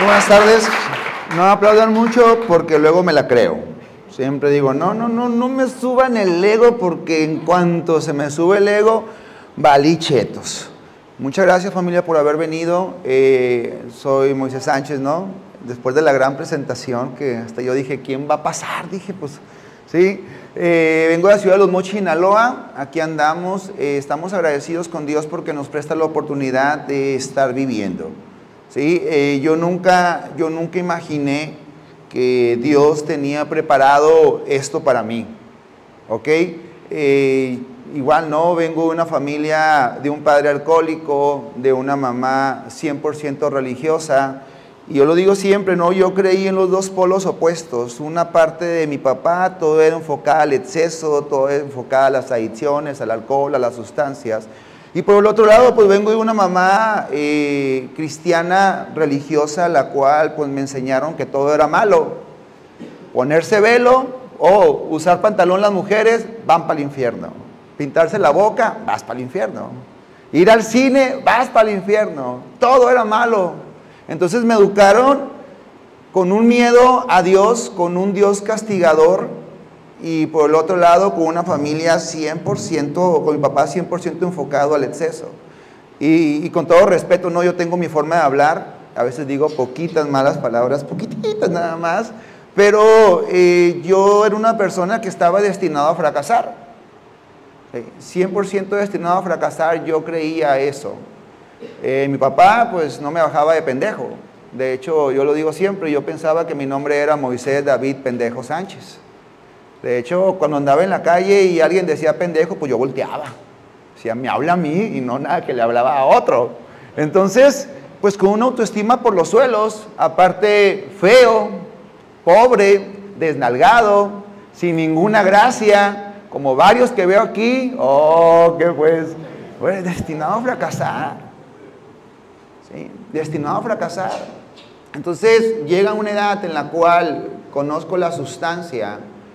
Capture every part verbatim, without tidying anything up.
Muy buenas tardes. No aplaudan mucho porque luego me la creo. Siempre digo, no, no, no, no me suban el ego porque en cuanto se me sube el ego, valí chetos. Muchas gracias, familia, por haber venido. Eh, soy Moisés Sánchez, ¿no? Después de la gran presentación que hasta yo dije, ¿quién va a pasar? Dije, pues, sí. Eh, vengo de la ciudad de Los Mochis, Sinaloa. Aquí andamos. Eh, estamos agradecidos con Dios porque nos presta la oportunidad de estar viviendo. ¿Sí? Eh, yo, nunca, yo nunca imaginé que Dios tenía preparado esto para mí. ¿Ok? Eh, igual no, vengo de una familia, de un padre alcohólico, de una mamá cien por ciento religiosa. Y yo lo digo siempre, ¿no? Yo creí en los dos polos opuestos. Una parte de mi papá, todo era enfocado al exceso, todo era enfocado a las adicciones, al alcohol, a las sustancias. Y por el otro lado, pues vengo de una mamá eh, cristiana religiosa, la cual pues me enseñaron que todo era malo. Ponerse velo o usar pantalón las mujeres, van para el infierno. Pintarse la boca, vas para el infierno. Ir al cine, vas para el infierno. Todo era malo. Entonces me educaron con un miedo a Dios, con un Dios castigador. Y por el otro lado, con una familia cien por ciento, con mi papá cien por ciento enfocado al exceso. Y, y con todo respeto, no, yo tengo mi forma de hablar, a veces digo poquitas malas palabras, poquititas nada más, pero eh, yo era una persona que estaba destinado a fracasar. Eh, cien por ciento destinado a fracasar, yo creía eso. Eh, mi papá, pues, no me bajaba de pendejo. De hecho, yo lo digo siempre, yo pensaba que mi nombre era Moisés David Pendejo Sánchez. De hecho, cuando andaba en la calle y alguien decía pendejo, pues yo volteaba. Decía, me habla a mí y no nada que le hablaba a otro. Entonces, pues con una autoestima por los suelos, aparte feo, pobre, desnalgado, sin ninguna gracia, como varios que veo aquí, oh, que pues, pues destinado a fracasar. ¿Sí? Destinado a fracasar. Entonces, llega una edad en la cual conozco la sustancia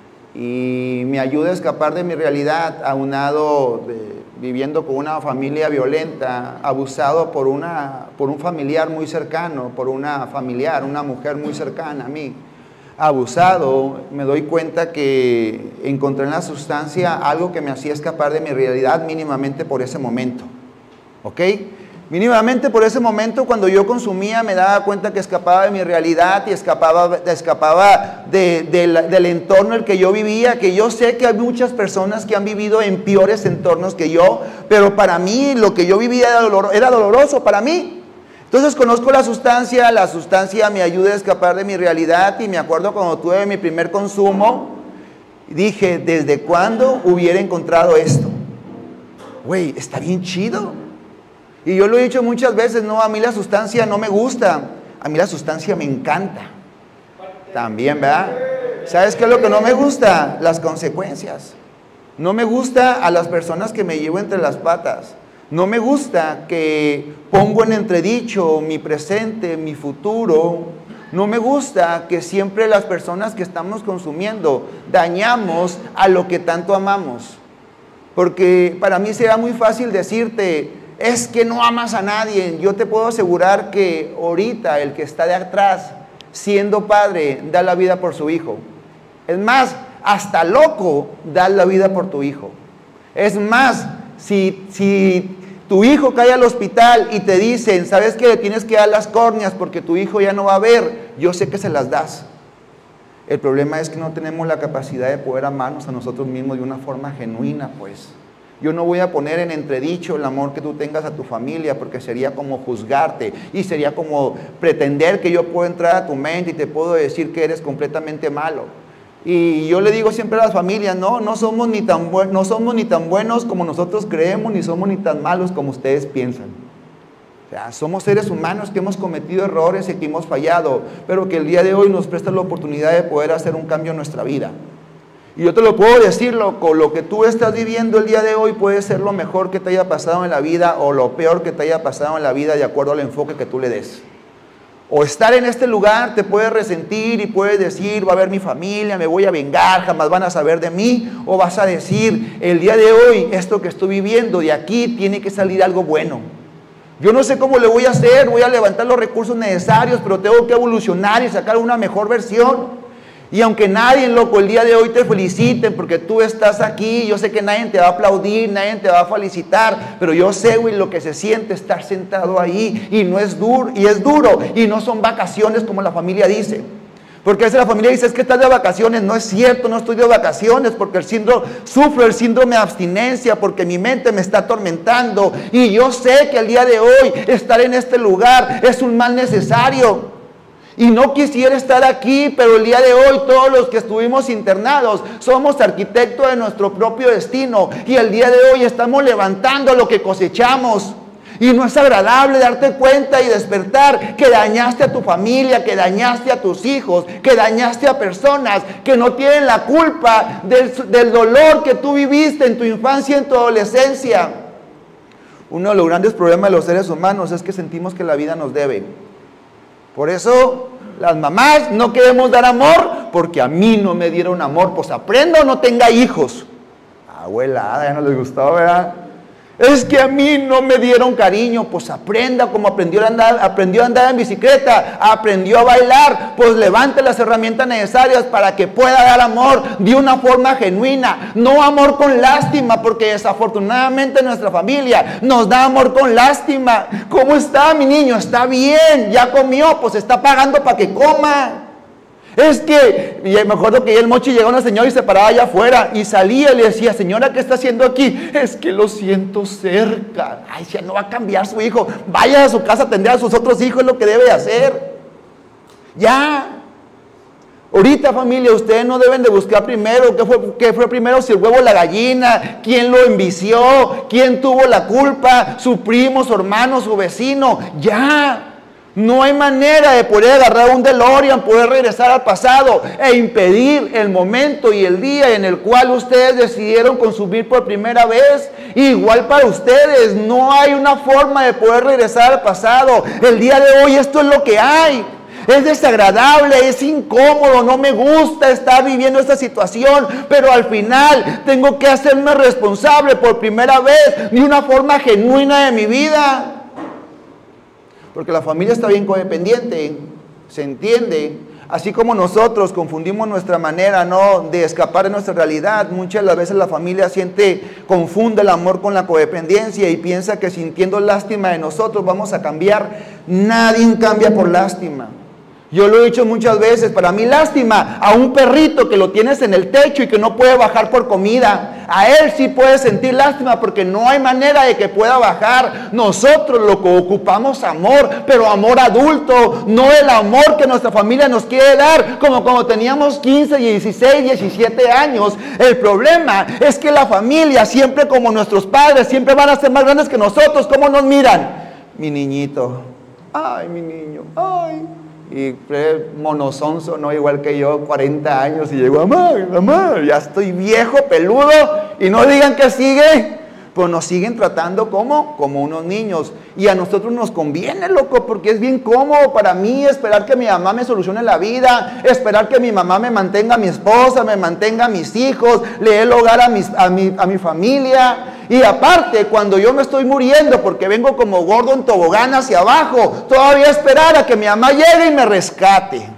y me ayuda a escapar de mi realidad, aunado de, viviendo con una familia violenta, abusado por, una, por un familiar muy cercano, por una familiar, una mujer muy cercana a mí, abusado, me doy cuenta que encontré en la sustancia algo que me hacía escapar de mi realidad mínimamente por ese momento, ¿ok? Mínimamente por ese momento, cuando yo consumía, me daba cuenta que escapaba de mi realidad y escapaba, escapaba de, de la, del entorno en el que yo vivía, que yo sé que hay muchas personas que han vivido en peores entornos que yo, pero para mí lo que yo vivía era, dolor, era doloroso para mí. Entonces conozco la sustancia, la sustancia me ayuda a escapar de mi realidad y me acuerdo cuando tuve mi primer consumo, dije, ¿desde cuándo hubiera encontrado esto? Güey, está bien chido. Y yo lo he dicho muchas veces, no, a mí la sustancia no me gusta, a mí la sustancia me encanta. También, ¿verdad? ¿Sabes qué es lo que no me gusta? Las consecuencias. No me gusta a las personas que me llevo entre las patas. No me gusta que pongo en entredicho mi presente, mi futuro. No me gusta que siempre las personas que estamos consumiendo dañamos a lo que tanto amamos. Porque para mí será muy fácil decirte, es que no amas a nadie. Yo te puedo asegurar que ahorita el que está de atrás, siendo padre, da la vida por su hijo. Es más, hasta loco da la vida por tu hijo. Es más, si, si tu hijo cae al hospital y te dicen, ¿sabes qué? Le tienes que dar las córneas porque tu hijo ya no va a ver, yo sé que se las das. El problema es que no tenemos la capacidad de poder amarnos a nosotros mismos de una forma genuina, pues. Yo no voy a poner en entredicho el amor que tú tengas a tu familia, porque sería como juzgarte y sería como pretender que yo puedo entrar a tu mente y te puedo decir que eres completamente malo. Y yo le digo siempre a las familias, no, no somos ni tan, bu- no somos ni tan buenos como nosotros creemos, ni somos ni tan malos como ustedes piensan. O sea, somos seres humanos que hemos cometido errores y que hemos fallado, pero que el día de hoy nos presta la oportunidad de poder hacer un cambio en nuestra vida. Y yo te lo puedo decir, loco, lo que tú estás viviendo el día de hoy puede ser lo mejor que te haya pasado en la vida o lo peor que te haya pasado en la vida de acuerdo al enfoque que tú le des. O estar en este lugar te puedes resentir y puedes decir, va a ver mi familia, me voy a vengar, jamás van a saber de mí. O vas a decir, el día de hoy, esto que estoy viviendo, de aquí tiene que salir algo bueno. Yo no sé cómo le voy a hacer, voy a levantar los recursos necesarios, pero tengo que evolucionar y sacar una mejor versión. Y aunque nadie, loco, el día de hoy te feliciten porque tú estás aquí, yo sé que nadie te va a aplaudir, nadie te va a felicitar, pero yo sé, güey, lo que se siente estar sentado ahí, y no es duro, y es duro, y no son vacaciones como la familia dice. Porque a veces la familia dice, es que estás de vacaciones. No es cierto, no estoy de vacaciones, porque el síndrome, sufro el síndrome de abstinencia, porque mi mente me está atormentando. Y yo sé que el día de hoy estar en este lugar es un mal necesario. Y no quisiera estar aquí, pero el día de hoy todos los que estuvimos internados somos arquitectos de nuestro propio destino. Y el día de hoy estamos levantando lo que cosechamos. Y no es agradable darte cuenta y despertar que dañaste a tu familia, que dañaste a tus hijos, que dañaste a personas que no tienen la culpa del, del dolor que tú viviste en tu infancia y en tu adolescencia. Uno de los grandes problemas de los seres humanos es que sentimos que la vida nos debe. Por eso las mamás no queremos dar amor, porque a mí no me dieron amor. Pues aprenda o no tenga hijos. Abuela, ya no les gustó, ¿verdad? Es que a mí no me dieron cariño. Pues aprenda como aprendió a andar, aprendió a andar en bicicleta, aprendió a bailar. Pues levante las herramientas necesarias para que pueda dar amor de una forma genuina. No amor con lástima, porque desafortunadamente nuestra familia nos da amor con lástima. ¿Cómo está mi niño? Está bien, ya comió, pues está pagando para que coma. Es que, y me acuerdo que el Mochi llegó una señora y se paraba allá afuera y salía y le decía, señora, ¿qué está haciendo aquí? Es que lo siento cerca. Ay, ya no va a cambiar su hijo. Vaya a su casa a atender a sus otros hijos, es lo que debe de hacer. Ya. Ahorita, familia, ustedes no deben de buscar primero qué fue, qué fue primero, si el huevo o la gallina, quién lo envició, quién tuvo la culpa, su primo, su hermano, su vecino. Ya. No hay manera de poder agarrar un DeLorean, poder regresar al pasado e impedir el momento y el día en el cual ustedes decidieron consumir por primera vez. Igual para ustedes, no hay una forma de poder regresar al pasado. El día de hoy esto es lo que hay. Es desagradable, es incómodo, no me gusta estar viviendo esta situación, pero al final tengo que hacerme responsable por primera vez de una forma genuina de mi vida. Porque la familia está bien codependiente, se entiende. Así como nosotros confundimos nuestra manera, ¿no?, de escapar de nuestra realidad, muchas de las veces la familia siente, confunde el amor con la codependencia y piensa que sintiendo lástima de nosotros vamos a cambiar. Nadie cambia por lástima. Yo lo he dicho muchas veces, para mí lástima a un perrito que lo tienes en el techo y que no puede bajar por comida. A él sí puedes sentir lástima porque no hay manera de que pueda bajar. Nosotros lo que ocupamos amor, pero amor adulto, no el amor que nuestra familia nos quiere dar, como cuando teníamos quince, dieciséis, diecisiete años. El problema es que la familia, siempre como nuestros padres, siempre van a ser más grandes que nosotros. ¿Cómo nos miran? Mi niñito, ay, mi niño, ay. Y monosonso, no igual que yo, cuarenta años, y llegó, mamá, mamá, ya estoy viejo, peludo, y no digan que sigue, pues nos siguen tratando como, como unos niños. Y a nosotros nos conviene, loco, porque es bien cómodo para mí esperar que mi mamá me solucione la vida, esperar que mi mamá me mantenga a mi esposa, me mantenga a mis hijos, le dé el hogar a, mis, a, mi, a mi familia. Y aparte, cuando yo me estoy muriendo porque vengo como gordo en tobogán hacia abajo, todavía esperar a que mi mamá llegue y me rescate.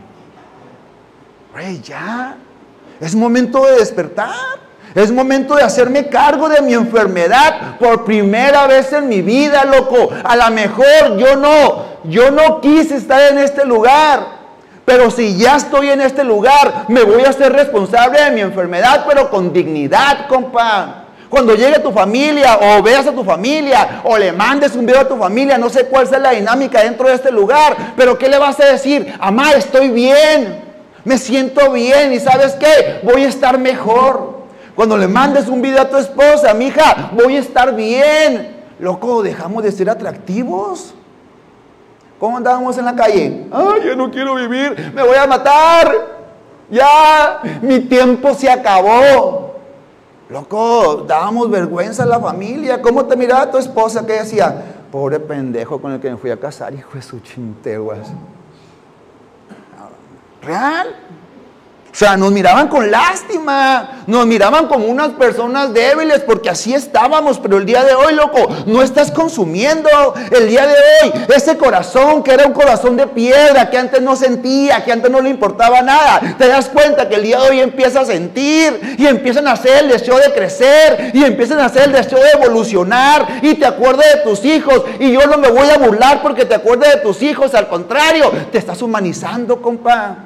Güey, ya, es momento de despertar. Es momento de hacerme cargo de mi enfermedad por primera vez en mi vida, loco. A lo mejor yo no, yo no quise estar en este lugar, pero si ya estoy en este lugar, me voy a hacer responsable de mi enfermedad, pero con dignidad, compa. Cuando llegue tu familia, o veas a tu familia, o le mandes un video a tu familia, no sé cuál sea la dinámica dentro de este lugar, pero ¿qué le vas a decir? Amá, estoy bien, me siento bien, y ¿sabes qué? Voy a estar mejor. Cuando le mandes un video a tu esposa, mija, voy a estar bien. Loco, dejamos de ser atractivos. ¿Cómo andábamos en la calle? Ay, yo no quiero vivir, me voy a matar. Ya, mi tiempo se acabó. Loco, dábamos vergüenza a la familia. ¿Cómo te miraba tu esposa? Que decía, pobre pendejo con el que me fui a casar, hijo de su chinteguas. ¿Real? sea, nos miraban con lástima, nos miraban como unas personas débiles, porque así estábamos. Pero el día de hoy, loco, no estás consumiendo. El día de hoy, ese corazón que era un corazón de piedra, que antes no sentía, que antes no le importaba nada, te das cuenta que el día de hoy empieza a sentir, y empiezan a hacer el deseo de crecer, y empiezan a hacer el deseo de evolucionar, y te acuerdas de tus hijos. Y yo no me voy a burlar porque te acuerdas de tus hijos, al contrario, te estás humanizando, compa.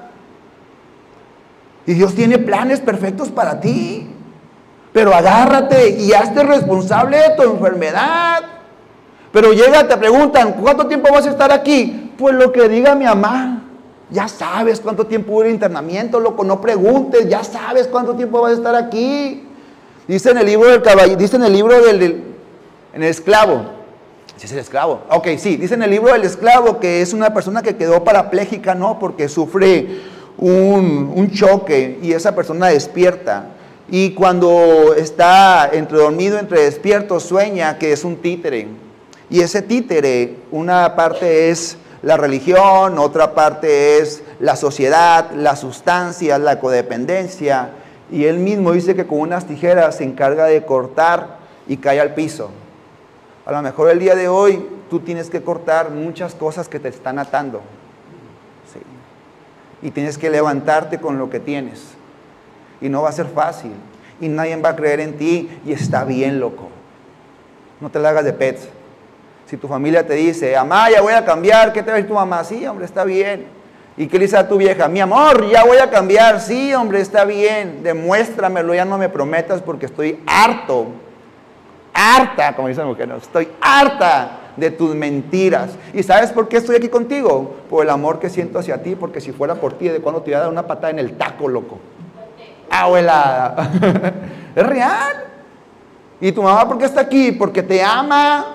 Y Dios tiene planes perfectos para ti. Pero agárrate y hazte responsable de tu enfermedad. Pero llega, te preguntan, ¿cuánto tiempo vas a estar aquí? Pues lo que diga mi mamá. Ya sabes cuánto tiempo dura el internamiento, loco, no preguntes, ya sabes cuánto tiempo vas a estar aquí. Dice en el libro del caballero, dice en el libro del, del en el esclavo. ¿Sí es el esclavo? Ok, sí, dice en el libro del esclavo que es una persona que quedó parapléjica, ¿no? Porque sufre Un, un choque y esa persona despierta, y cuando está entre dormido, entre despierto, sueña que es un títere, y ese títere, una parte es la religión, otra parte es la sociedad, las sustancias, la codependencia, y él mismo dice que con unas tijeras se encarga de cortar y cae al piso. A lo mejor el día de hoy tú tienes que cortar muchas cosas que te están atando. Y tienes que levantarte con lo que tienes. Y no va a ser fácil. Y nadie va a creer en ti. Y está bien, loco. No te la hagas de pets. Si tu familia te dice, mamá, ya voy a cambiar, ¿qué te va a decir tu mamá? Sí, hombre, está bien. ¿Y qué le dice a tu vieja? Mi amor, ya voy a cambiar. Sí, hombre, está bien. Demuéstramelo, ya no me prometas porque estoy harto. Harta, como dice la mujer, no, estoy harta de tus mentiras. ¿Y sabes por qué estoy aquí contigo? Por el amor que siento hacia ti, porque si fuera por ti, ¿de cuándo te iba a dar una patada en el taco, loco? Abuela. Es real. ¿Y tu mamá por qué está aquí? Porque te ama.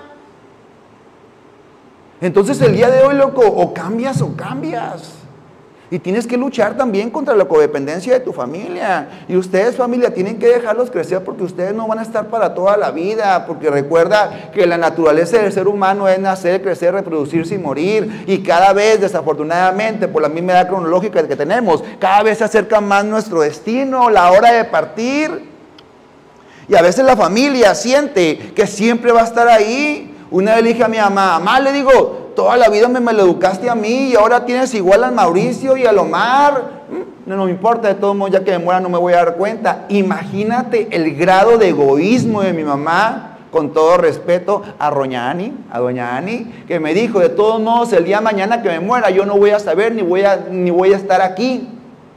Entonces el día de hoy, loco, o cambias o cambias. Y tienes que luchar también contra la codependencia de tu familia. Y ustedes, familia, tienen que dejarlos crecer, porque ustedes no van a estar para toda la vida. Porque recuerda que la naturaleza del ser humano es nacer, crecer, reproducirse y morir. Y cada vez, desafortunadamente, por la misma edad cronológica que tenemos, cada vez se acerca más nuestro destino, la hora de partir. Y a veces la familia siente que siempre va a estar ahí. Una vez le dije a mi mamá, mamá, le digo, toda la vida me maleducaste a mí y ahora tienes igual al Mauricio y al Omar. No, no me importa, de todos modos, ya que me muera no me voy a dar cuenta. Imagínate el grado de egoísmo de mi mamá, con todo respeto a doña Ani, a doña Ani, que me dijo, de todos modos, el día de mañana que me muera, yo no voy a saber ni voy a, ni voy a estar aquí.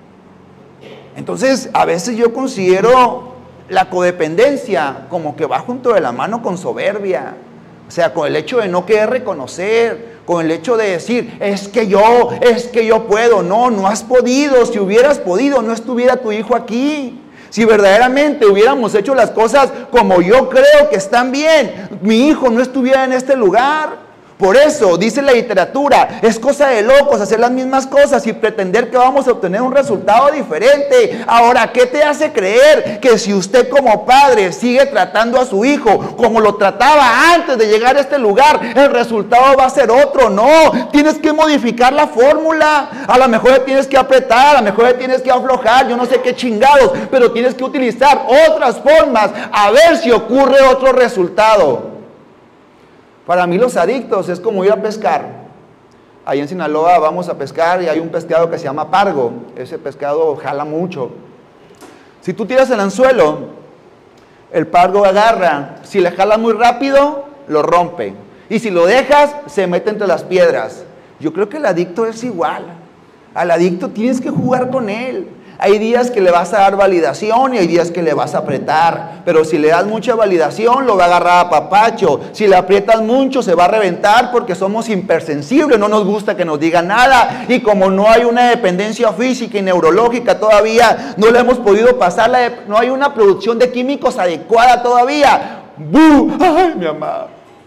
Entonces, a veces yo considero la codependencia como que va junto de la mano con soberbia. O sea, con el hecho de no querer reconocer, con el hecho de decir, es que yo, es que yo puedo. No, no has podido. Si hubieras podido, no estuviera tu hijo aquí. Si verdaderamente hubiéramos hecho las cosas como yo creo que están bien, mi hijo no estuviera en este lugar. Por eso, dice la literatura, es cosa de locos hacer las mismas cosas y pretender que vamos a obtener un resultado diferente. Ahora, ¿qué te hace creer que si usted como padre sigue tratando a su hijo como lo trataba antes de llegar a este lugar, el resultado va a ser otro? No, tienes que modificar la fórmula. A lo mejor tienes que apretar, a lo mejor tienes que aflojar, yo no sé qué chingados, pero tienes que utilizar otras formas a ver si ocurre otro resultado. Para mí los adictos es como ir a pescar. Ahí en Sinaloa vamos a pescar y hay un pescado que se llama pargo. Ese pescado jala mucho. Si tú tiras el anzuelo, el pargo agarra. Si le jalas muy rápido, lo rompe. Y si lo dejas, se mete entre las piedras. Yo creo que el adicto es igual. Al adicto tienes que jugar con él. Hay días que le vas a dar validación y hay días que le vas a apretar. Pero si le das mucha validación, lo va a agarrar a papacho. Si le aprietas mucho, se va a reventar porque somos hipersensibles. No nos gusta que nos digan nada. Y como no hay una dependencia física y neurológica todavía, no le hemos podido pasar, la, no hay una producción de químicos adecuada todavía. ¡Bú! ¡Ay, mi mamá!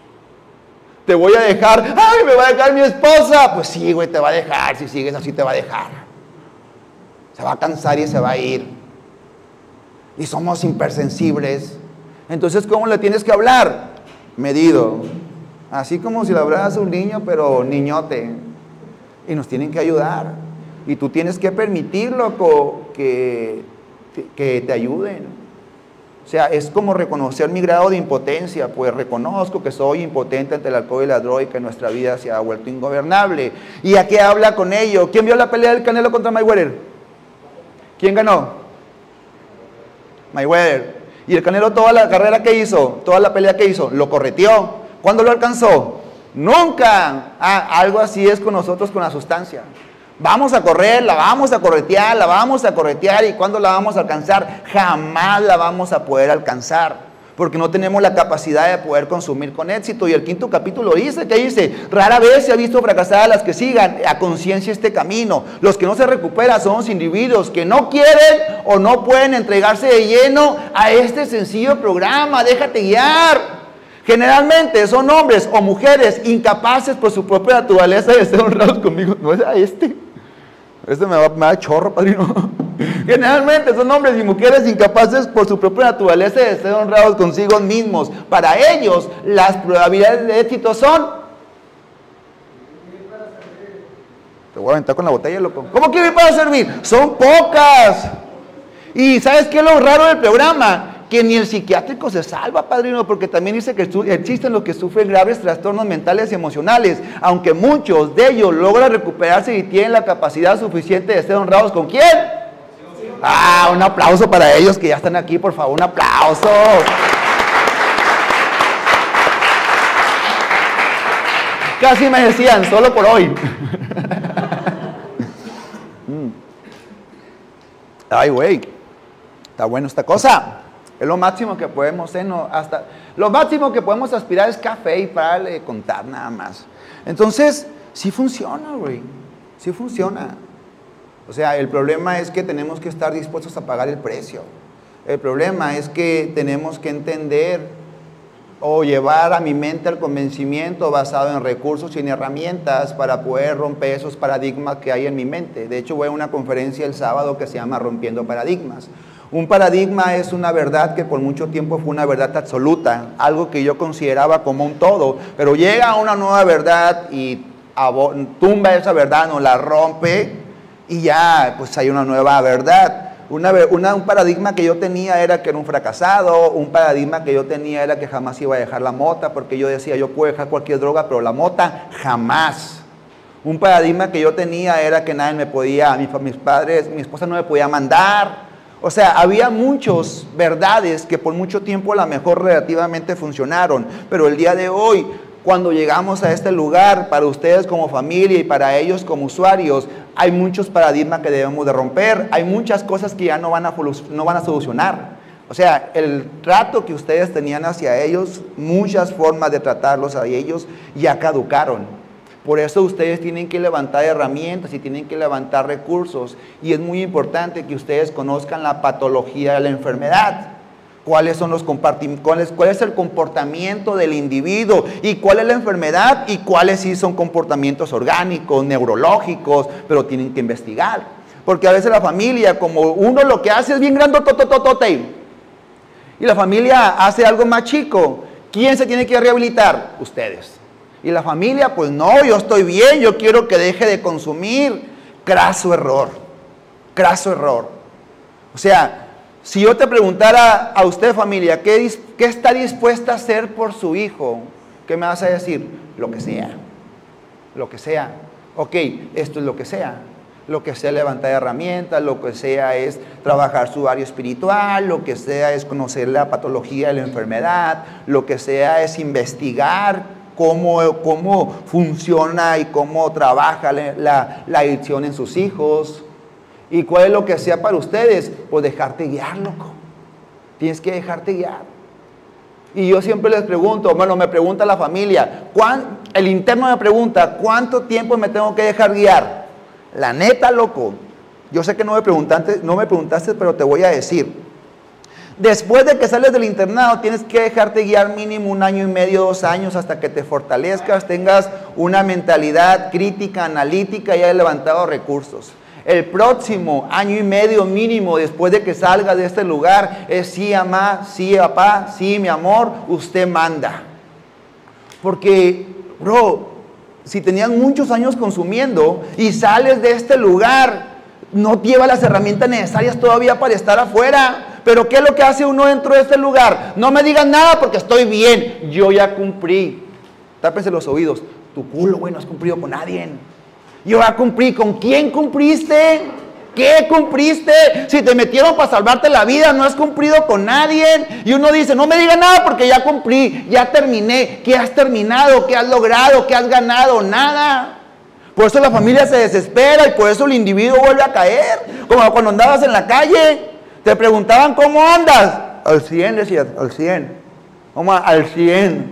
Te voy a dejar. ¡Ay, me va a dejar mi esposa! Pues sí, güey, te va a dejar. Si sigues así, te va a dejar. Se va a cansar y se va a ir. Y somos hipersensibles. Entonces, ¿cómo le tienes que hablar? Medido. Así como si le hablaras a un niño, pero niñote. Y nos tienen que ayudar. Y tú tienes que permitir, loco, que, que te ayuden. O sea, es como reconocer mi grado de impotencia, pues reconozco que soy impotente ante el alcohol y la droga y que nuestra vida se ha vuelto ingobernable. ¿Y a qué habla con ello? ¿Quién vio la pelea del Canelo contra Mayweather? ¿Quién ganó? Mayweather. ¿Y el Canelo toda la carrera que hizo, toda la pelea que hizo, lo correteó? ¿Cuándo lo alcanzó? ¡Nunca! Ah, algo así es con nosotros con la sustancia. Vamos a correr, la vamos a corretear, la vamos a corretear, ¿y cuándo la vamos a alcanzar? Jamás la vamos a poder alcanzar, porque no tenemos la capacidad de poder consumir con éxito. Y el quinto capítulo dice, ¿qué dice? Rara vez se ha visto fracasar a las que sigan a conciencia este camino. Los que no se recuperan son los individuos que no quieren o no pueden entregarse de lleno a este sencillo programa. Déjate guiar. Generalmente son hombres o mujeres incapaces por su propia naturaleza de ser honrados conmigo. No es a este. Este me va, me da chorro, padrino. Generalmente son hombres y mujeres incapaces por su propia naturaleza de ser honrados consigo mismos. Para ellos, las probabilidades de éxito son... Te voy a aventar con la botella, loco. ¿Cómo que vivir para servir? Son pocas. ¿Y sabes qué es lo raro del programa? Que ni el psiquiátrico se salva, padrino, porque también dice que existen los que sufren graves trastornos mentales y emocionales, aunque muchos de ellos logran recuperarse y tienen la capacidad suficiente de ser honrados. ¿Con quién? Ah, un aplauso para ellos que ya están aquí, por favor, un aplauso. Casi me decían, solo por hoy. Ay, güey, está bueno esta cosa. Es lo máximo que podemos, ¿eh? No, hasta, lo máximo que podemos aspirar es café y para de contar nada más. Entonces, sí funciona, güey. Sí funciona. O sea, el problema es que tenemos que estar dispuestos a pagar el precio. El problema es que tenemos que entender o llevar a mi mente al convencimiento basado en recursos y en herramientas para poder romper esos paradigmas que hay en mi mente. De hecho, voy a una conferencia el sábado que se llama Rompiendo Paradigmas. Un paradigma es una verdad que por mucho tiempo fue una verdad absoluta, algo que yo consideraba como un todo, pero llega una nueva verdad y tumba esa verdad, no la rompe y ya pues hay una nueva verdad. Una, una, un paradigma que yo tenía era que era un fracasado, un paradigma que yo tenía era que jamás iba a dejar la mota, porque yo decía, yo puedo dejar cualquier droga, pero la mota jamás. Un paradigma que yo tenía era que nadie me podía, mis, mis padres, mi esposa no me podía mandar. O sea, había muchas verdades que por mucho tiempo a lo mejor relativamente funcionaron, pero el día de hoy, cuando llegamos a este lugar, para ustedes como familia y para ellos como usuarios, hay muchos paradigmas que debemos de romper, hay muchas cosas que ya no van a, no van a solucionar. O sea, el trato que ustedes tenían hacia ellos, muchas formas de tratarlos a ellos ya caducaron. Por eso ustedes tienen que levantar herramientas y tienen que levantar recursos. Y es muy importante que ustedes conozcan la patología de la enfermedad. Cuáles son los cuáles, cuál es el comportamiento del individuo y cuál es la enfermedad y cuáles sí son comportamientos orgánicos, neurológicos, pero tienen que investigar. Porque a veces la familia, como uno lo que hace es bien grandotototote y la familia hace algo más chico, ¿quién se tiene que rehabilitar? Ustedes. Y la familia, pues no, yo estoy bien, yo quiero que deje de consumir. Craso error, craso error. O sea, si yo te preguntara a usted, familia, ¿qué, ¿qué está dispuesta a hacer por su hijo? ¿Qué me vas a decir? Lo que sea, lo que sea. Ok, esto es lo que sea. Lo que sea levantar herramientas, lo que sea es trabajar su área espiritual, lo que sea es conocer la patología de la enfermedad, lo que sea es investigar Cómo, cómo funciona y cómo trabaja la, la adicción en sus hijos. ¿Y cuál es lo que sea para ustedes? Pues dejarte guiar, loco. Tienes que dejarte guiar. Y yo siempre les pregunto, bueno, me pregunta la familia, ¿cuán, el interno me pregunta, ¿cuánto tiempo me tengo que dejar guiar? La neta, loco, yo sé que no me preguntaste, no me preguntaste, pero te voy a decir. Después de que sales del internado, tienes que dejarte guiar mínimo un año y medio, dos años, hasta que te fortalezcas, tengas una mentalidad crítica, analítica y hayas levantado recursos. El próximo año y medio mínimo, después de que salgas de este lugar, es sí, mamá, sí, papá, sí, mi amor, usted manda. Porque, bro, si tenías muchos años consumiendo y sales de este lugar, no lleva las herramientas necesarias todavía para estar afuera. Pero ¿qué es lo que hace uno dentro de este lugar? No me digan nada porque estoy bien, yo ya cumplí. Tápense los oídos. Tu culo, güey, no has cumplido con nadie. Yo ya cumplí. ¿Con quién cumpliste? ¿Qué cumpliste? Si te metieron para salvarte la vida, no has cumplido con nadie. Y uno dice, no me diga nada porque ya cumplí, ya terminé. ¿Qué has terminado? ¿Qué has logrado? ¿Qué has ganado? Nada. Por eso la familia se desespera y por eso el individuo vuelve a caer. Como cuando andabas en la calle, te preguntaban, ¿cómo andas? Al cien, decías, al cien. ¿Cómo? Al cien.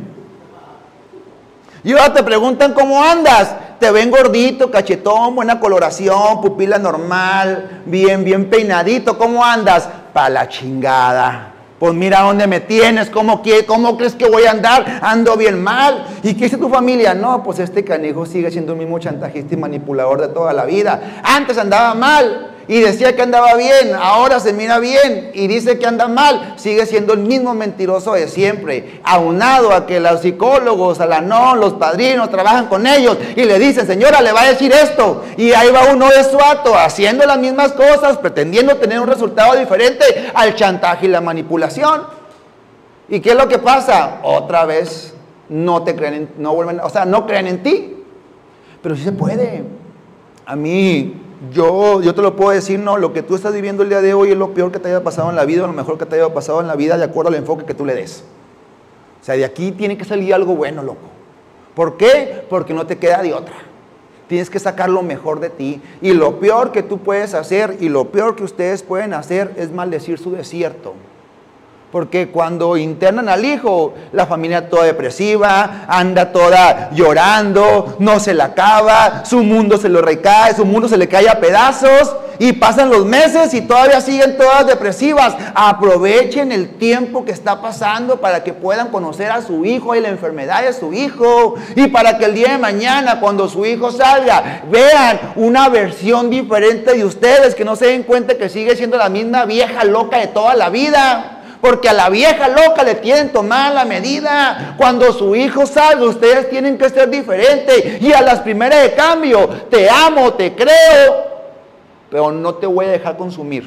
Y ahora te preguntan, ¿cómo andas? Te ven gordito, cachetón, buena coloración, pupila normal, bien, bien peinadito. ¿Cómo andas? Pa' la chingada. Pues mira dónde me tienes, ¿cómo, ¿cómo crees que voy a andar? Ando bien mal. ¿Y qué dice tu familia? No, pues este canijo sigue siendo el mismo chantajista y manipulador de toda la vida. Antes andaba mal y decía que andaba bien, ahora se mira bien y dice que anda mal, sigue siendo el mismo mentiroso de siempre, aunado a que los psicólogos, a la no, los padrinos trabajan con ellos y le dicen, señora, le va a decir esto, y ahí va uno de suato, haciendo las mismas cosas, pretendiendo tener un resultado diferente al chantaje y la manipulación. ¿Y qué es lo que pasa? Otra vez no te creen, en, no vuelven, o sea, no creen en ti, pero sí se puede. A mí Yo, yo te lo puedo decir, no, lo que tú estás viviendo el día de hoy es lo peor que te haya pasado en la vida, o lo mejor que te haya pasado en la vida, de acuerdo al enfoque que tú le des. O sea, de aquí tiene que salir algo bueno, loco. ¿Por qué? Porque no te queda de otra. Tienes que sacar lo mejor de ti. Y lo peor que tú puedes hacer, y lo peor que ustedes pueden hacer, es maldecir su desierto. Porque cuando internan al hijo, la familia toda depresiva, anda toda llorando, no se la acaba, su mundo se lo recae, su mundo se le cae a pedazos, y pasan los meses y todavía siguen todas depresivas. Aprovechen el tiempo que está pasando para que puedan conocer a su hijo y la enfermedad de su hijo, y para que el día de mañana, cuando su hijo salga, vean una versión diferente de ustedes, que no se den cuenta que sigue siendo la misma vieja loca de toda la vida. Porque a la vieja loca le tienen tomada la medida. Cuando su hijo salga, ustedes tienen que ser diferentes. Y a las primeras de cambio, te amo, te creo, pero no te voy a dejar consumir.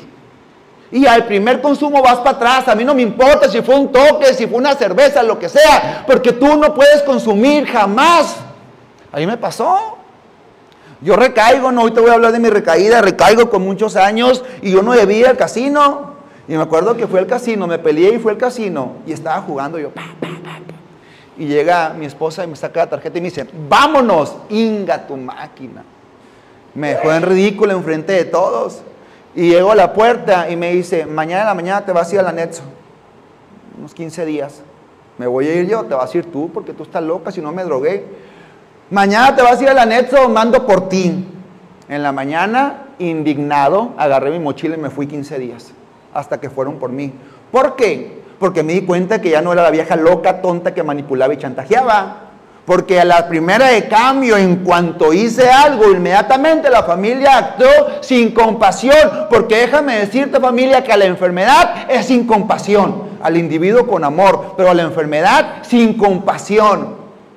Y al primer consumo vas para atrás. A mí no me importa si fue un toque, si fue una cerveza, lo que sea, porque tú no puedes consumir jamás. A mí me pasó. Yo recaigo, no, hoy te voy a hablar de mi recaída. Recaigo con muchos años y yo no debía ir al casino. Y me acuerdo que fui al casino, me peleé y fui al casino y estaba jugando yo. Pa, pa, pa, pa. Y llega mi esposa y me saca la tarjeta y me dice, vámonos, inga tu máquina. Me dejó en ridículo enfrente de todos. Y llego a la puerta y me dice, mañana en la mañana te vas a ir a la Netso. Unos quince días. Me voy a ir yo, te vas a ir tú porque tú estás loca, si no me drogué. Mañana te vas a ir a la Netso, mando por ti. En la mañana, indignado, agarré mi mochila y me fui quince días. Hasta que fueron por mí. ¿Por qué? Porque me di cuenta que ya no era la vieja loca, tonta que manipulaba y chantajeaba. Porque a la primera de cambio, en cuanto hice algo, inmediatamente la familia actuó sin compasión. Porque déjame decirte, familia, que a la enfermedad es sin compasión. Al individuo con amor, pero a la enfermedad sin compasión.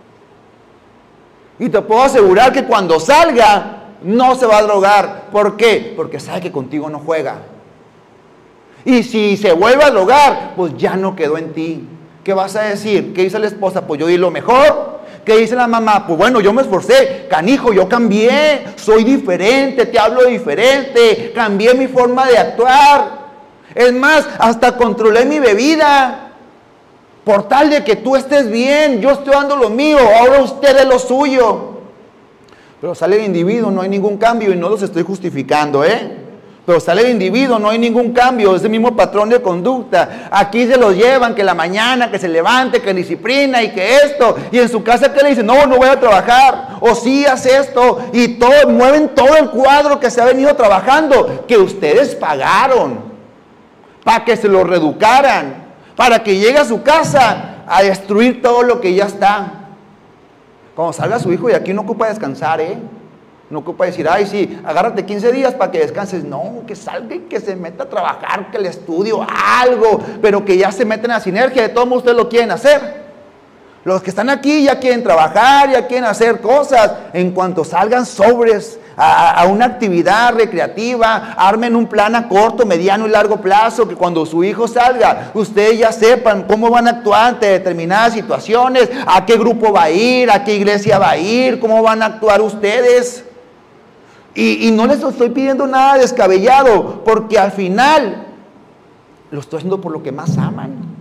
Y te puedo asegurar que cuando salga, no se va a drogar. ¿Por qué? Porque sabe que contigo no juega. Y si se vuelve a drogar, pues ya no quedó en ti. ¿Qué vas a decir? ¿Qué dice la esposa? Pues yo di lo mejor. ¿Qué dice la mamá? Pues bueno, yo me esforcé. Canijo, yo cambié. Soy diferente, te hablo diferente. Cambié mi forma de actuar. Es más, hasta controlé mi bebida. Por tal de que tú estés bien, yo estoy dando lo mío, ahora usted es lo suyo. Pero sale el individuo, no hay ningún cambio y no los estoy justificando, ¿eh? Pero sale el individuo, no hay ningún cambio, ese mismo patrón de conducta. Aquí se los llevan, que la mañana, que se levante, que disciplina y que esto. Y en su casa, ¿qué le dicen? No, no voy a trabajar. O sí, haz esto. Y todo, mueven todo el cuadro que se ha venido trabajando, que ustedes pagaron, para que se lo reeducaran, para que llegue a su casa a destruir todo lo que ya está. Cuando salga su hijo de aquí no ocupa descansar, ¿eh? No ocupa decir, ay, sí, agárrate quince días para que descanses. No, que salga y que se meta a trabajar, que el estudio, algo, pero que ya se meten a sinergia. De todos modos, ustedes lo quieren hacer. Los que están aquí ya quieren trabajar, ya quieren hacer cosas. En cuanto salgan sobres a, a una actividad recreativa, armen un plan a corto, mediano y largo plazo, que cuando su hijo salga, ustedes ya sepan cómo van a actuar ante determinadas situaciones, a qué grupo va a ir, a qué iglesia va a ir, cómo van a actuar ustedes. Y, y no les estoy pidiendo nada descabellado, porque al final lo estoy haciendo por lo que más aman.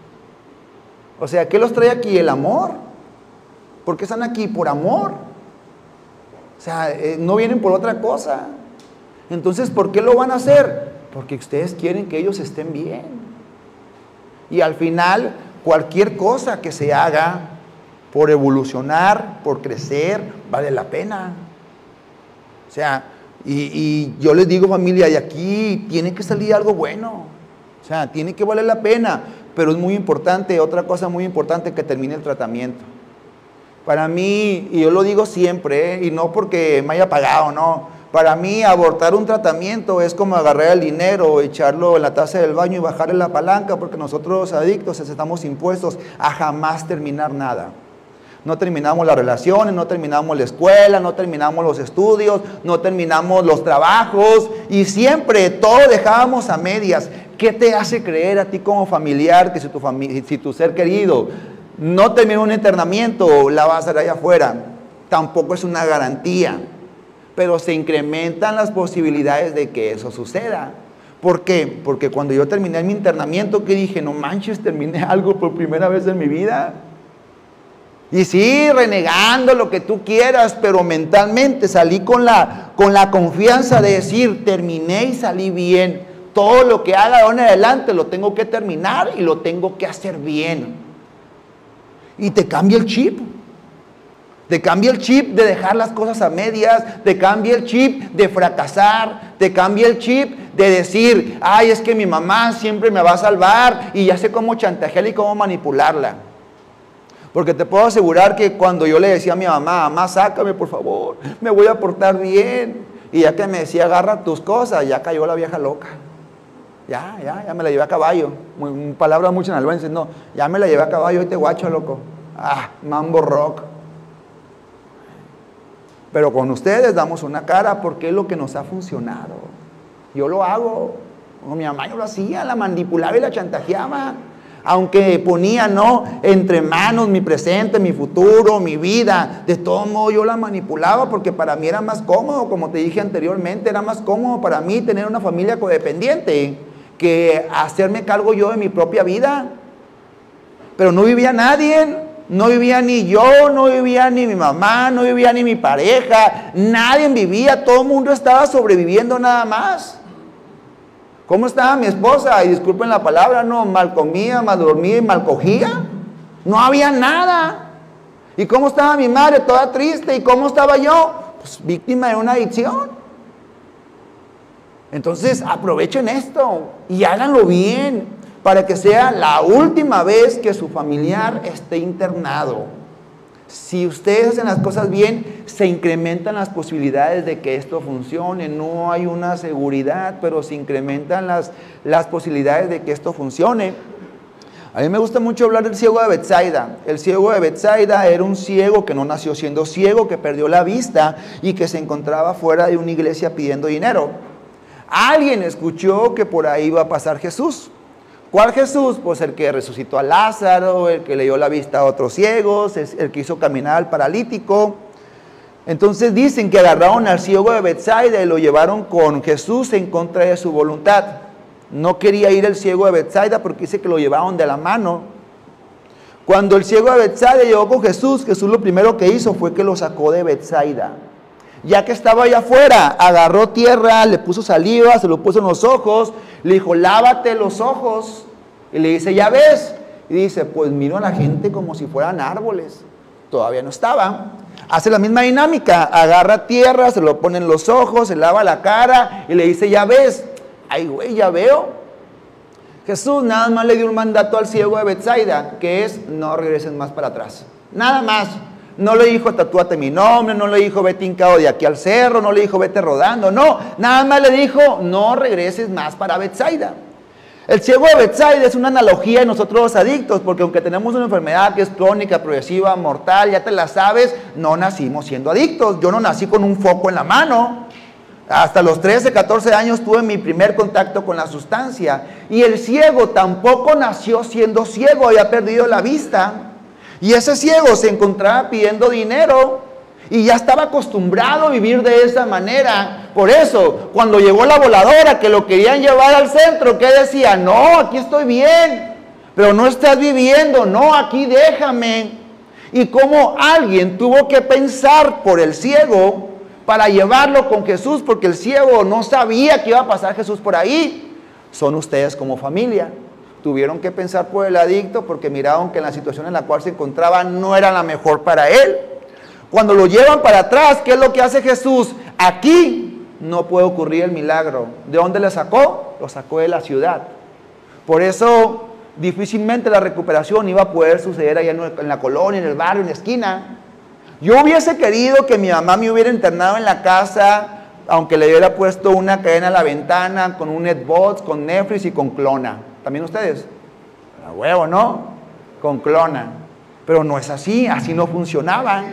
O sea, ¿qué los trae aquí? El amor. ¿Por qué están aquí? Por amor. O sea, eh, no vienen por otra cosa. Entonces, ¿por qué lo van a hacer? Porque ustedes quieren que ellos estén bien. Y al final, cualquier cosa que se haga por evolucionar, por crecer, vale la pena. O sea, y, y yo les digo, familia, de aquí tiene que salir algo bueno. O sea, tiene que valer la pena. Pero es muy importante, otra cosa muy importante, que termine el tratamiento. Para mí, y yo lo digo siempre, ¿eh? Y no porque me haya pagado, no. Para mí, abortar un tratamiento es como agarrar el dinero, echarlo en la taza del baño y bajarle la palanca, porque nosotros adictos estamos impuestos a jamás terminar nada. No terminamos las relaciones, no terminamos la escuela, no terminamos los estudios, no terminamos los trabajos, y siempre todo dejábamos a medias. ¿Qué te hace creer a ti como familiar que si tu, fami- si tu ser querido no terminó un internamiento, la vas a hacer allá afuera? Tampoco es una garantía, pero se incrementan las posibilidades de que eso suceda. ¿Por qué? Porque cuando yo terminé mi internamiento, que dije, no manches, terminé algo por primera vez en mi vida. Y sí, renegando lo que tú quieras, pero mentalmente salí con la, con la confianza de decir, terminé y salí bien. Todo lo que haga de ahora en adelante lo tengo que terminar y lo tengo que hacer bien. Y te cambia el chip. Te cambia el chip de dejar las cosas a medias, te cambia el chip de fracasar, te cambia el chip de decir, ay, es que mi mamá siempre me va a salvar y ya sé cómo chantajearla y cómo manipularla. Porque te puedo asegurar que cuando yo le decía a mi mamá, mamá, sácame por favor, me voy a portar bien. Y ya que me decía, agarra tus cosas, ya cayó la vieja loca. Ya, ya, ya me la llevé a caballo. Muy, palabras mucho en albanenses, no. Ya me la llevé a caballo y te guacho, loco. Ah, mambo rock. Pero con ustedes damos una cara porque es lo que nos ha funcionado. Yo lo hago. Con mi mamá yo lo hacía, la manipulaba y la chantajeaba. Aunque ponía, no, entre manos mi presente, mi futuro, mi vida, de todo modo yo la manipulaba porque para mí era más cómodo, como te dije anteriormente, era más cómodo para mí tener una familia codependiente que hacerme cargo yo de mi propia vida. Pero no vivía nadie, no vivía ni yo, no vivía ni mi mamá, no vivía ni mi pareja, nadie vivía, todo el mundo estaba sobreviviendo nada más. ¿Cómo estaba mi esposa? Y disculpen la palabra, no, mal comía, mal dormía y mal cogía. No había nada. ¿Y cómo estaba mi madre? Toda triste. ¿Y cómo estaba yo? Pues víctima de una adicción. Entonces aprovechen esto y háganlo bien para que sea la última vez que su familiar esté internado. Si ustedes hacen las cosas bien, se incrementan las posibilidades de que esto funcione. No hay una seguridad, pero se incrementan las, las posibilidades de que esto funcione. A mí me gusta mucho hablar del ciego de Betsaida. El ciego de Betsaida era un ciego que no nació siendo ciego, que perdió la vista y que se encontraba fuera de una iglesia pidiendo dinero. Alguien escuchó que por ahí iba a pasar Jesús. ¿Cuál Jesús? Pues el que resucitó a Lázaro, el que le dio la vista a otros ciegos, el que hizo caminar al paralítico. Entonces dicen que agarraron al ciego de Betsaida y lo llevaron con Jesús en contra de su voluntad. No quería ir el ciego de Betsaida porque dice que lo llevaron de la mano. Cuando el ciego de Betsaida llegó con Jesús, Jesús lo primero que hizo fue que lo sacó de Betsaida. Ya que estaba allá afuera, agarró tierra, le puso saliva, se lo puso en los ojos, le dijo, lávate los ojos. Y le dice, ¿ya ves? Y dice, pues miro a la gente como si fueran árboles. Todavía no estaba. Hace la misma dinámica, agarra tierra, se lo pone en los ojos, se lava la cara y le dice, ¿ya ves? Ay, güey, ya veo. Jesús nada más le dio un mandato al ciego de Betsaida, que es, no regresen más para atrás. Nada más. No le dijo, tatúate mi nombre, no le dijo, vete hincado de aquí al cerro, no le dijo, vete rodando, no, nada más le dijo, no regreses más para Betsaida. El ciego de Betsaida es una analogía de nosotros los adictos, porque aunque tenemos una enfermedad que es crónica, progresiva, mortal, ya te la sabes, no nacimos siendo adictos. Yo no nací con un foco en la mano. Hasta los trece, catorce años tuve mi primer contacto con la sustancia. Y el ciego tampoco nació siendo ciego, había perdido la vista. Y ese ciego se encontraba pidiendo dinero y ya estaba acostumbrado a vivir de esa manera. Por eso, cuando llegó la voladora que lo querían llevar al centro, ¿qué decía? No, aquí estoy bien, pero no estás viviendo, no, aquí déjame. Y como alguien tuvo que pensar por el ciego para llevarlo con Jesús, porque el ciego no sabía que iba a pasar Jesús por ahí. Son ustedes como familia. Tuvieron que pensar por el adicto porque miraron que en la situación en la cual se encontraba no era la mejor para él. Cuando lo llevan para atrás, ¿qué es lo que hace Jesús? Aquí no puede ocurrir el milagro. ¿De dónde le sacó? Lo sacó de la ciudad. Por eso difícilmente la recuperación iba a poder suceder allá en la colonia, en el barrio, en la esquina. Yo hubiese querido que mi mamá me hubiera internado en la casa, aunque le hubiera puesto una cadena a la ventana, con un Netbox, con Netflix y con Clona. ¿También ustedes? A huevo, ¿no? Con Clona. Pero no es así, así no funcionaba.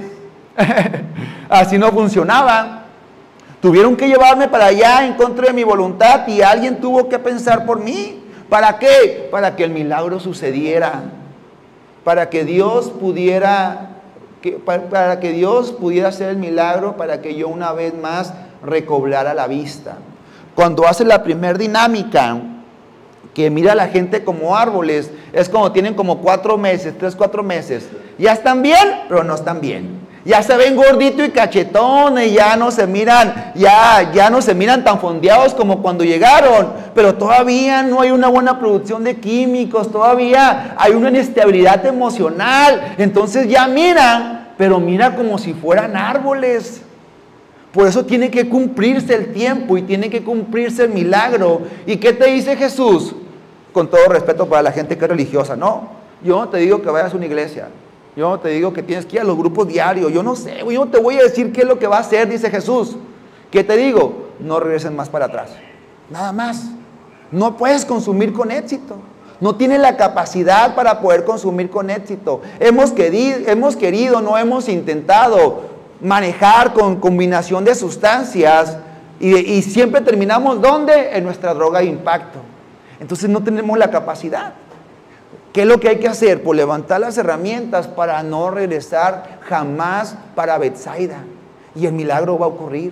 Así no funcionaba. Tuvieron que llevarme para allá en contra de mi voluntad y alguien tuvo que pensar por mí. ¿Para qué? Para que el milagro sucediera. Para que Dios pudiera, que, para, para que Dios pudiera hacer el milagro, para que yo una vez más recobrara la vista. Cuando hace la primer dinámica, que mira a la gente como árboles, es como tienen como cuatro meses, tres, cuatro meses. Ya están bien, pero no están bien. Ya se ven gordito y cachetones, ya no se miran, ya, ya no se miran tan fondeados como cuando llegaron, pero todavía no hay una buena producción de químicos, todavía hay una inestabilidad emocional. Entonces ya miran, pero mira como si fueran árboles. Por eso tiene que cumplirse el tiempo y tiene que cumplirse el milagro. ¿Y qué te dice Jesús? Con todo respeto para la gente que es religiosa, no, yo no te digo que vayas a una iglesia. Yo no te digo que tienes que ir a los grupos diarios. Yo no sé, yo no te voy a decir qué es lo que va a hacer, dice Jesús. ¿Qué te digo? No regresen más para atrás. Nada más. No puedes consumir con éxito. No tienes la capacidad para poder consumir con éxito. Hemos querido, hemos querido, no hemos intentado manejar con combinación de sustancias y, y siempre terminamos, ¿dónde? En nuestra droga de impacto. Entonces no tenemos la capacidad. ¿Qué es lo que hay que hacer? Pues levantar las herramientas para no regresar jamás para Betsaida. Y el milagro va a ocurrir.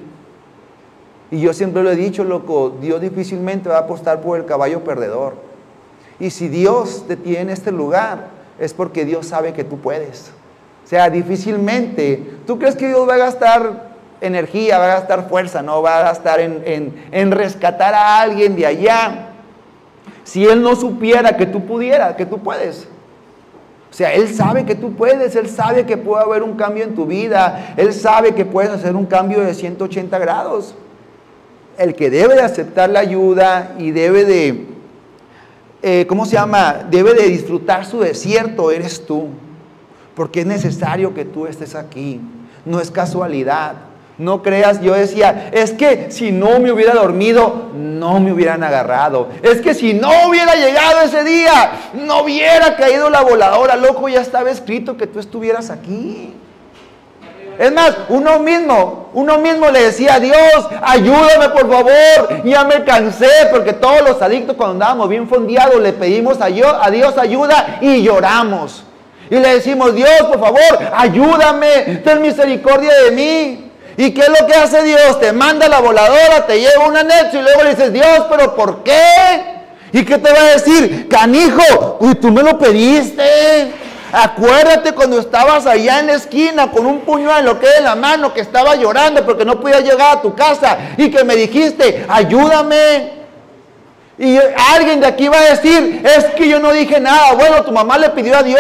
Y yo siempre lo he dicho, loco, Dios difícilmente va a apostar por el caballo perdedor. Y si Dios te tiene en este lugar, es porque Dios sabe que tú puedes. O sea, difícilmente. ¿Tú crees que Dios va a gastar energía, va a gastar fuerza, no va a gastar en, en, en rescatar a alguien de allá? Si Él no supiera que tú pudieras, que tú puedes. O sea, Él sabe que tú puedes, Él sabe que puede haber un cambio en tu vida, Él sabe que puedes hacer un cambio de ciento ochenta grados. El que debe de aceptar la ayuda y debe de, eh, ¿cómo se llama? Debe de disfrutar su desierto, eres tú. Porque es necesario que tú estés aquí, no es casualidad. No creas, yo decía, es que si no me hubiera dormido, no me hubieran agarrado. Es que si no hubiera llegado ese día, no hubiera caído la voladora, loco, ya estaba escrito que tú estuvieras aquí. Es más, uno mismo, uno mismo le decía a Dios, ayúdame por favor, ya me cansé, porque todos los adictos cuando andábamos bien fondeados le pedimos a Dios, a Dios ayuda y lloramos. Y le decimos, Dios, por favor, ayúdame, ten misericordia de mí. ¿Y qué es lo que hace Dios? Te manda la voladora, te lleva un anexo y luego le dices, Dios, ¿pero por qué? ¿Y qué te va a decir? Canijo, uy, tú me lo pediste. Acuérdate cuando estabas allá en la esquina con un puño en lo que es la mano, que estaba llorando porque no podías llegar a tu casa y que me dijiste, ayúdame. Y alguien de aquí va a decir, es que yo no dije nada. Bueno, tu mamá le pidió a Dios.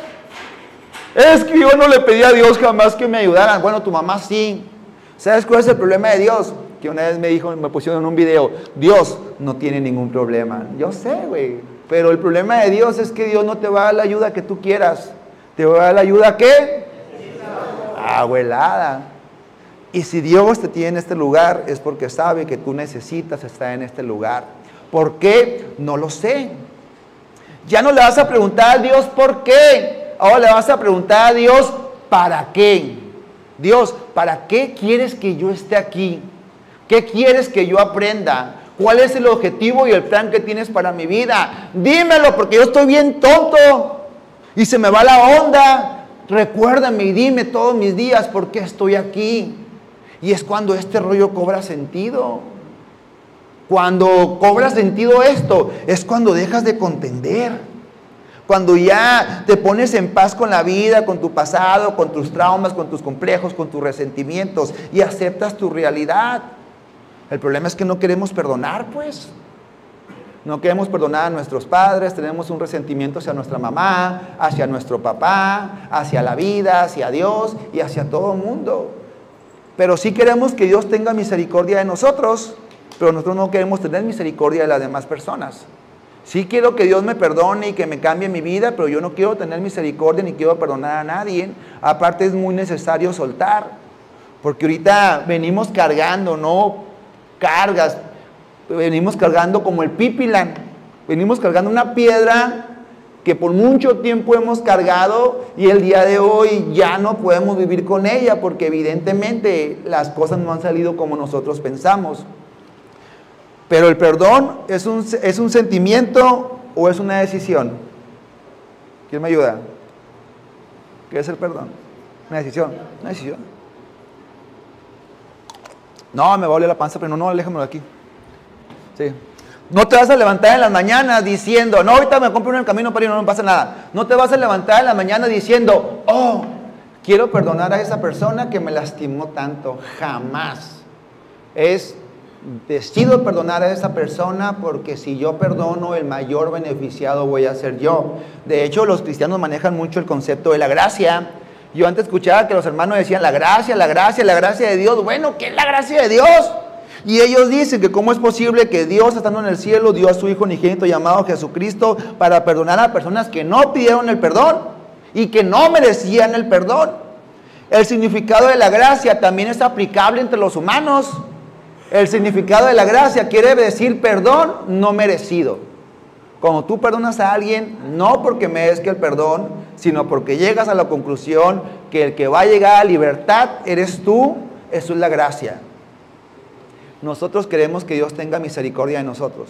Es que yo no le pedí a Dios jamás que me ayudaran. Bueno, tu mamá sí. ¿Sabes cuál es el problema de Dios? Que una vez me dijo, me pusieron en un video, Dios no tiene ningún problema. Yo sé, güey. Pero el problema de Dios es que Dios no te va a dar la ayuda que tú quieras. ¿Te va a dar la ayuda qué? Abuelada. Y si Dios te tiene en este lugar, es porque sabe que tú necesitas estar en este lugar. ¿Por qué? No lo sé. Ya no le vas a preguntar a Dios por qué. Ahora le vas a preguntar a Dios ¿para qué? Dios, ¿para qué quieres que yo esté aquí? ¿Qué quieres que yo aprenda? ¿Cuál es el objetivo y el plan que tienes para mi vida? Dímelo, porque yo estoy bien tonto y se me va la onda. Recuérdame y dime todos mis días por qué estoy aquí. Y es cuando este rollo cobra sentido. Cuando cobra sentido esto, es cuando dejas de contender. Cuando ya te pones en paz con la vida, con tu pasado, con tus traumas, con tus complejos, con tus resentimientos y aceptas tu realidad. El problema es que no queremos perdonar, pues. No queremos perdonar a nuestros padres, tenemos un resentimiento hacia nuestra mamá, hacia nuestro papá, hacia la vida, hacia Dios y hacia todo el mundo. Pero sí queremos que Dios tenga misericordia de nosotros, pero nosotros no queremos tener misericordia de las demás personas. Sí quiero que Dios me perdone y que me cambie mi vida, pero yo no quiero tener misericordia ni quiero perdonar a nadie. Aparte es muy necesario soltar, porque ahorita venimos cargando, ¿no? Cargas, venimos cargando como el Pipilan, venimos cargando una piedra que por mucho tiempo hemos cargado y el día de hoy ya no podemos vivir con ella porque evidentemente las cosas no han salido como nosotros pensamos. Pero el perdón es un, es un sentimiento o es una decisión. ¿Quién me ayuda? ¿Qué es el perdón? Una decisión, una decisión. No, me va a oler la panza, pero no, no, aléjamelo de aquí. Sí. No te vas a levantar en las mañanas diciendo, no, ahorita me compro en el camino para ir, no me pasa nada. No te vas a levantar en la mañana diciendo, oh, quiero perdonar a esa persona que me lastimó tanto. Jamás. Es, decido perdonar a esa persona porque si yo perdono, el mayor beneficiado voy a ser yo. De hecho, los cristianos manejan mucho el concepto de la gracia. Yo antes escuchaba que los hermanos decían, la gracia, la gracia, la gracia de Dios. Bueno, ¿qué es la gracia de Dios? Y ellos dicen que cómo es posible que Dios, estando en el cielo, dio a su Hijo unigénito llamado Jesucristo para perdonar a personas que no pidieron el perdón y que no merecían el perdón. El significado de la gracia también es aplicable entre los humanos. El significado de la gracia quiere decir perdón no merecido. Cuando tú perdonas a alguien, no porque merezca el perdón, sino porque llegas a la conclusión que el que va a llegar a libertad eres tú, eso es la gracia. Nosotros queremos que Dios tenga misericordia de nosotros.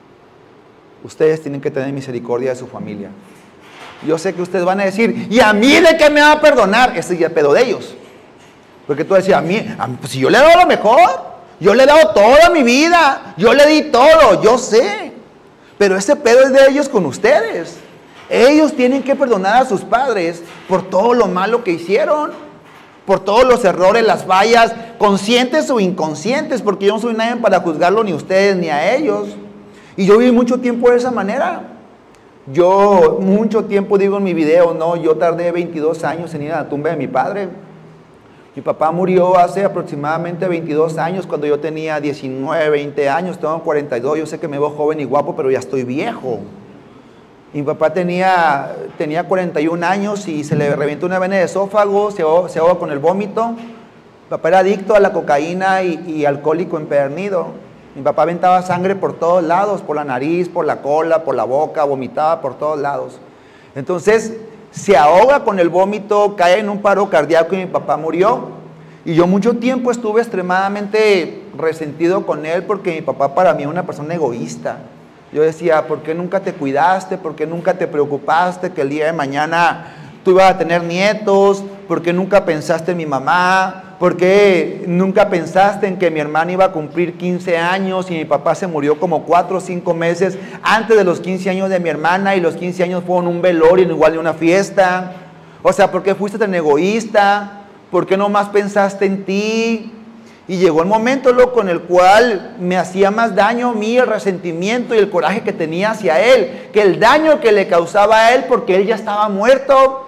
Ustedes tienen que tener misericordia de su familia. Yo sé que ustedes van a decir, ¿y a mí de qué me va a perdonar? Ese es el pedo de ellos. Porque tú decías, a mí, a mí pues si yo le he dado lo mejor, yo le he dado toda mi vida, yo le di todo, yo sé. Pero ese pedo es de ellos con ustedes. Ellos tienen que perdonar a sus padres por todo lo malo que hicieron, por todos los errores, las fallas, conscientes o inconscientes, porque yo no soy nadie para juzgarlo ni a ustedes ni a ellos. Y yo viví mucho tiempo de esa manera. Yo mucho tiempo digo en mi video, no, yo tardé veintidós años en ir a la tumba de mi padre. Mi papá murió hace aproximadamente veintidós años, cuando yo tenía diecinueve, veinte años, tengo cuarenta y dos, yo sé que me veo joven y guapo, pero ya estoy viejo. Mi papá tenía, tenía cuarenta y un años y se le reventó una vena de esófago, se ahogó, se ahogó con el vómito. Mi papá era adicto a la cocaína y, y alcohólico empedernido. Mi papá aventaba sangre por todos lados, por la nariz, por la cola, por la boca, vomitaba por todos lados. Entonces se ahoga con el vómito, cae en un paro cardíaco y mi papá murió. Y yo mucho tiempo estuve extremadamente resentido con él porque mi papá para mí era una persona egoísta. Yo decía, ¿por qué nunca te cuidaste? ¿Por qué nunca te preocupaste que el día de mañana tú ibas a tener nietos? ¿Por qué nunca pensaste en mi mamá? ¿Por qué nunca pensaste en que mi hermana iba a cumplir quince años y mi papá se murió como cuatro o cinco meses antes de los quince años de mi hermana y los quince años fueron un velorio igual de una fiesta? O sea, ¿por qué fuiste tan egoísta? ¿Por qué no más pensaste en ti? Y llegó el momento, loco, en el cual me hacía más daño a mí el resentimiento y el coraje que tenía hacia él, que el daño que le causaba a él porque él ya estaba muerto.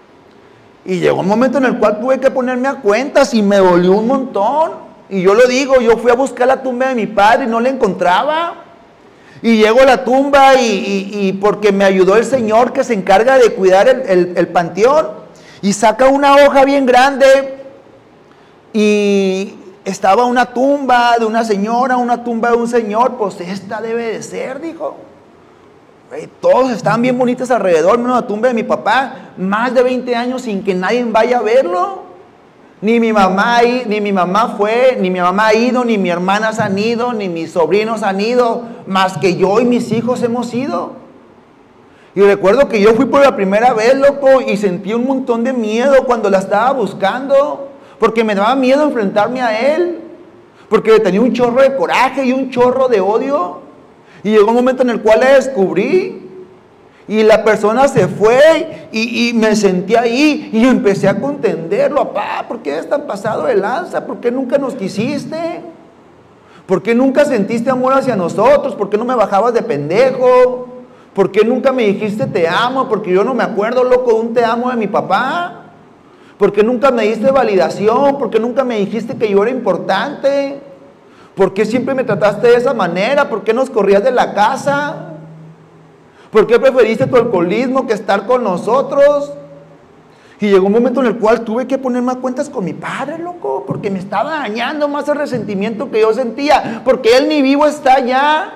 Y llegó un momento en el cual tuve que ponerme a cuentas y me dolió un montón. Y yo lo digo, yo fui a buscar la tumba de mi padre y no la encontraba. Y llego a la tumba y, y, y porque me ayudó el Señor que se encarga de cuidar el, el, el panteón, y saca una hoja bien grande y estaba una tumba de una señora, una tumba de un señor, pues esta debe de ser, dijo. Güey, todos estaban bien bonitos alrededor, menos la tumba de mi papá, más de veinte años sin que nadie vaya a verlo. Ni mi mamá, ni mi mamá fue, ni mi mamá ha ido, ni mis hermanas han ido, ni mis sobrinos han ido, más que yo y mis hijos hemos ido. Y recuerdo que yo fui por la primera vez, loco, y sentí un montón de miedo cuando la estaba buscando, porque me daba miedo enfrentarme a él, porque tenía un chorro de coraje y un chorro de odio. Y llegó un momento en el cual la descubrí. Y la persona se fue y, y me sentí ahí y empecé a contenderlo. Papá, ¿por qué eres tan pasado de lanza? ¿Por qué nunca nos quisiste? ¿Por qué nunca sentiste amor hacia nosotros? ¿Por qué no me bajabas de pendejo? ¿Por qué nunca me dijiste te amo? Porque yo no me acuerdo, loco, de un te amo de mi papá. ¿Por qué nunca me diste validación? ¿Por qué nunca me dijiste que yo era importante? ¿Por qué siempre me trataste de esa manera? ¿Por qué nos corrías de la casa? ¿Por qué preferiste tu alcoholismo que estar con nosotros? Y llegó un momento en el cual tuve que ponerme a cuentas con mi padre, loco, porque me estaba dañando más el resentimiento que yo sentía, porque él ni vivo está ya.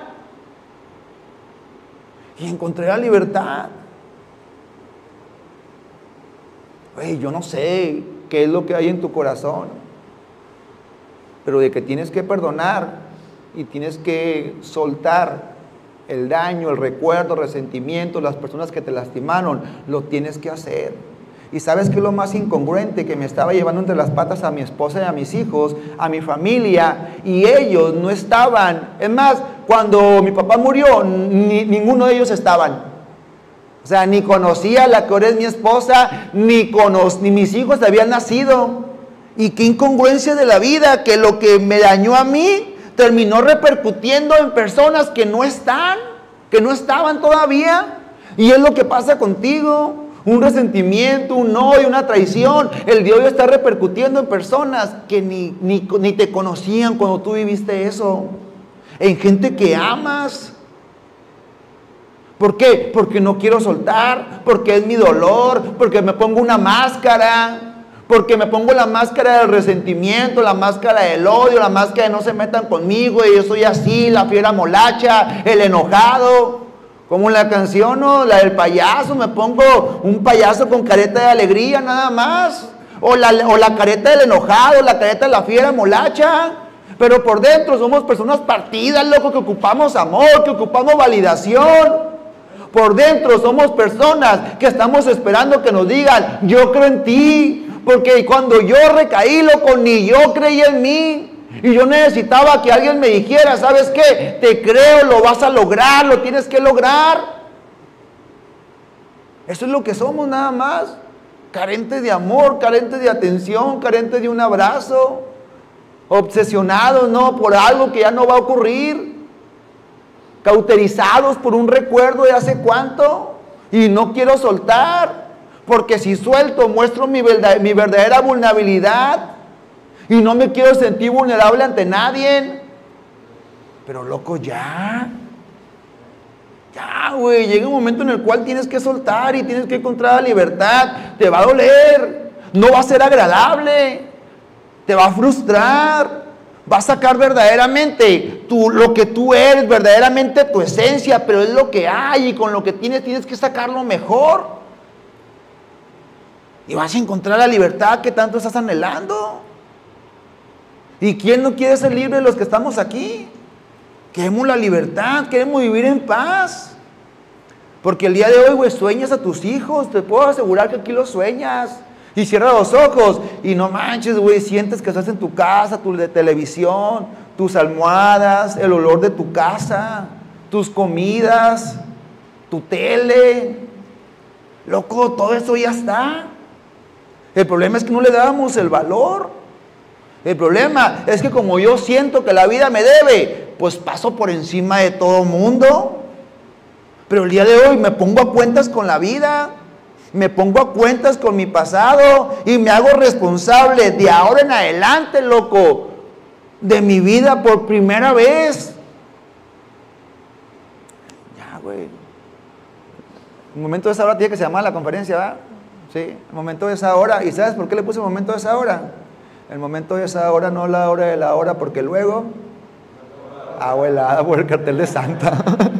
Y encontré la libertad. Güey, yo no sé qué es lo que hay en tu corazón, pero de que tienes que perdonar y tienes que soltar el daño, el recuerdo, el resentimiento, las personas que te lastimaron, lo tienes que hacer. Y ¿sabes qué es lo más incongruente? Que me estaba llevando entre las patas a mi esposa y a mis hijos, a mi familia, y ellos no estaban. Es más, cuando mi papá murió, ni, ninguno de ellos estaban. O sea, ni conocía a la que ahora es mi esposa, ni, cono, ni mis hijos habían nacido. Y qué incongruencia de la vida, que lo que me dañó a mí terminó repercutiendo en personas que no están, que no estaban todavía. Y es lo que pasa contigo. Un resentimiento, un odio, una traición. El día de hoy está repercutiendo en personas que ni, ni, ni te conocían cuando tú viviste eso. En gente que amas. ¿Por qué? Porque no quiero soltar, porque es mi dolor, porque me pongo una máscara. Porque me pongo la máscara del resentimiento, la máscara del odio, la máscara de no se metan conmigo, y yo soy así, la fiera molacha, el enojado. Como en la canción, ¿no? La del payaso, me pongo un payaso con careta de alegría nada más. O la, o la careta del enojado, la careta de la fiera molacha. Pero por dentro somos personas partidas, loco, que ocupamos amor, que ocupamos validación. Por dentro somos personas que estamos esperando que nos digan, yo creo en ti. Porque cuando yo recaí, loco, ni yo creí en mí. Y yo necesitaba que alguien me dijera, ¿sabes qué? Te creo, lo vas a lograr, lo tienes que lograr. Eso es lo que somos nada más. Carentes de amor, carentes de atención, carentes de un abrazo. Obsesionados, ¿no? Por algo que ya no va a ocurrir. Cauterizados por un recuerdo de hace cuánto. Y no quiero soltar. Porque si suelto, muestro mi, verdad, mi verdadera vulnerabilidad. Y no me quiero sentir vulnerable ante nadie. Pero loco, ya. Ya, güey. Llega un momento en el cual tienes que soltar y tienes que encontrar la libertad. Te va a doler. No va a ser agradable. Te va a frustrar. Va a sacar verdaderamente tu, lo que tú eres, verdaderamente tu esencia. Pero es lo que hay y con lo que tienes tienes que sacarlo mejor. Y vas a encontrar la libertad que tanto estás anhelando. ¿Y quién no quiere ser libre de los que estamos aquí? Queremos la libertad, queremos vivir en paz. Porque el día de hoy, güey, sueñas a tus hijos. Te puedo asegurar que aquí los sueñas. Y cierra los ojos y no manches, güey, sientes que estás en tu casa, tu de televisión, tus almohadas, el olor de tu casa, tus comidas, tu tele. Loco, todo eso ya está. El problema es que no le damos el valor. El problema es que como yo siento que la vida me debe, pues paso por encima de todo mundo. Pero el día de hoy me pongo a cuentas con la vida, me pongo a cuentas con mi pasado y me hago responsable de ahora en adelante, loco, de mi vida por primera vez. Ya, güey. Un momento de esa hora tiene que se llama la conferencia, ¿verdad? Sí, el momento de esa hora. ¿Y sabes por qué le puse el momento de esa hora? El momento es ahora, no la hora de la hora, porque luego agua helada por el cartel de Santa.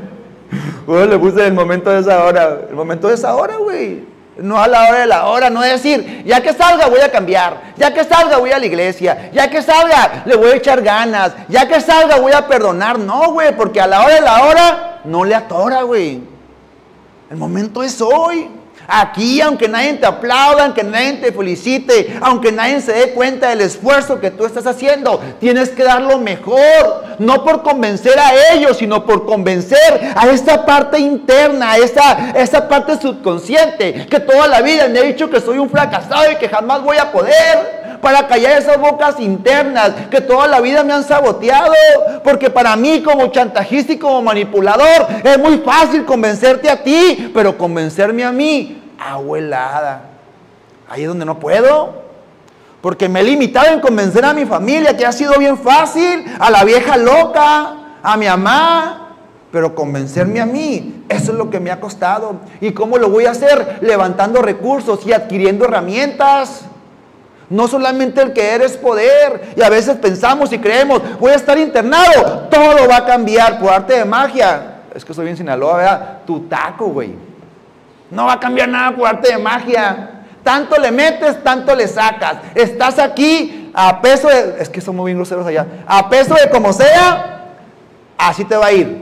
Bueno, le puse el momento es ahora. El momento es ahora, güey. No a la hora de la hora, no es decir, ya que salga voy a cambiar, ya que salga voy a la iglesia, ya que salga le voy a echar ganas, ya que salga voy a perdonar. No, güey, porque a la hora de la hora no le atora, güey. El momento es hoy. Aquí, aunque nadie te aplauda, aunque nadie te felicite, aunque nadie se dé cuenta del esfuerzo que tú estás haciendo, tienes que dar lo mejor, no por convencer a ellos, sino por convencer a esa parte interna, a esa, esa parte subconsciente, que toda la vida me ha dicho que soy un fracasado y que jamás voy a poder, para callar esas bocas internas que toda la vida me han saboteado, porque para mí como chantajista y como manipulador es muy fácil convencerte a ti, pero convencerme a mí, agua helada. Ahí es donde no puedo, porque me he limitado en convencer a mi familia, que ha sido bien fácil, a la vieja loca, a mi mamá, pero convencerme a mí, eso es lo que me ha costado. ¿Y cómo lo voy a hacer? Levantando recursos y adquiriendo herramientas. No solamente el querer es poder, y a veces pensamos y creemos, voy a estar internado, todo va a cambiar por arte de magia. Es que estoy en Sinaloa, ¿verdad? Tu taco, güey. No va a cambiar nada por arte de magia. Tanto le metes, tanto le sacas. Estás aquí a peso de... Es que somos bien groseros allá. A peso de como sea, así te va a ir.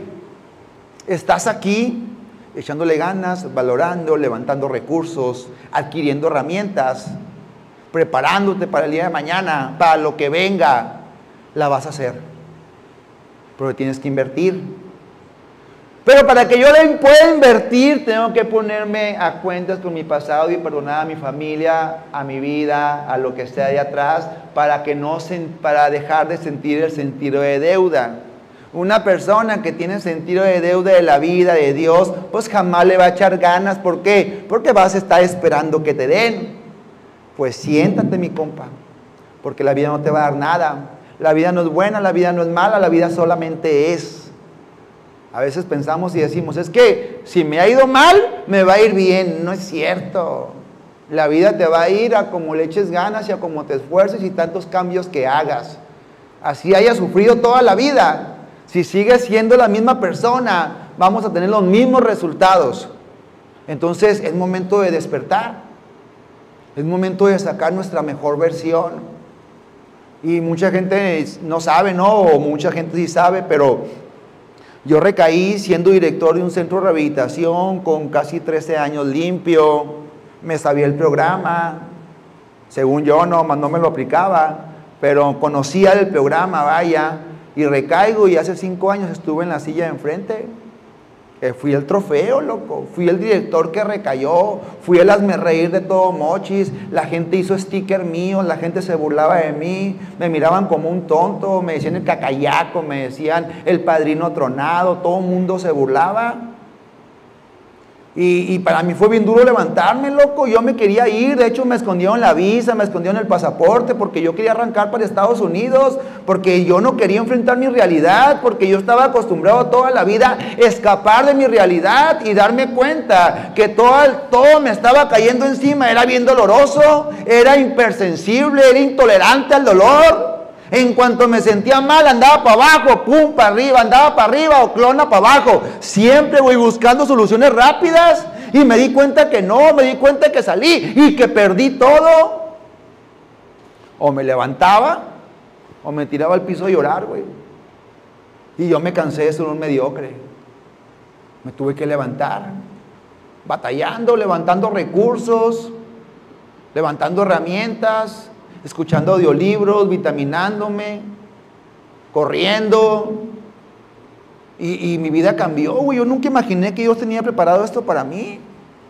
Estás aquí echándole ganas, valorando, levantando recursos, adquiriendo herramientas, preparándote para el día de mañana, para lo que venga. La vas a hacer. Pero tienes que invertir. Pero para que yo pueda invertir, tengo que ponerme a cuentas con mi pasado y perdonar a mi familia, a mi vida, a lo que esté ahí atrás, para, que no se, para dejar de sentir el sentido de deuda. Una persona que tiene sentido de deuda de la vida, de Dios, pues jamás le va a echar ganas. ¿Por qué? Porque vas a estar esperando que te den. Pues siéntate, mi compa, porque la vida no te va a dar nada. La vida no es buena, la vida no es mala, la vida solamente es. A veces pensamos y decimos, es que si me ha ido mal, me va a ir bien. No es cierto. La vida te va a ir a como le eches ganas y a como te esfuerces y tantos cambios que hagas. Así hayas sufrido toda la vida. Si sigues siendo la misma persona, vamos a tener los mismos resultados. Entonces es momento de despertar. Es momento de sacar nuestra mejor versión. Y mucha gente no sabe, ¿no? O mucha gente sí sabe, pero... Yo recaí siendo director de un centro de rehabilitación con casi trece años limpio, me sabía el programa, según yo no, no me lo aplicaba, pero conocía el programa, vaya, y recaigo y hace cinco años estuve en la silla de enfrente. Eh, fui el trofeo, loco, fui el director que recayó, fui el hazmerreír de todo Mochis, la gente hizo sticker mío, la gente se burlaba de mí, me miraban como un tonto, me decían el cacayaco, me decían el padrino tronado, todo el mundo se burlaba. Y, y para mí fue bien duro levantarme, loco. Yo me quería ir, de hecho me escondieron la visa, me escondieron el pasaporte, porque yo quería arrancar para Estados Unidos, porque yo no quería enfrentar mi realidad, porque yo estaba acostumbrado toda la vida a escapar de mi realidad y darme cuenta que todo, todo me estaba cayendo encima. Era bien doloroso, era hipersensible, era intolerante al dolor. En cuanto me sentía mal, andaba para abajo, pum, para arriba, andaba para arriba o clona para abajo. Siempre voy buscando soluciones rápidas y me di cuenta que no, me di cuenta que salí y que perdí todo. O me levantaba o me tiraba al piso a llorar, güey. Y yo me cansé de ser un mediocre. Me tuve que levantar, batallando, levantando recursos, levantando herramientas, escuchando audiolibros, vitaminándome, corriendo. Y, y mi vida cambió, güey. Yo nunca imaginé que Dios tenía preparado esto para mí.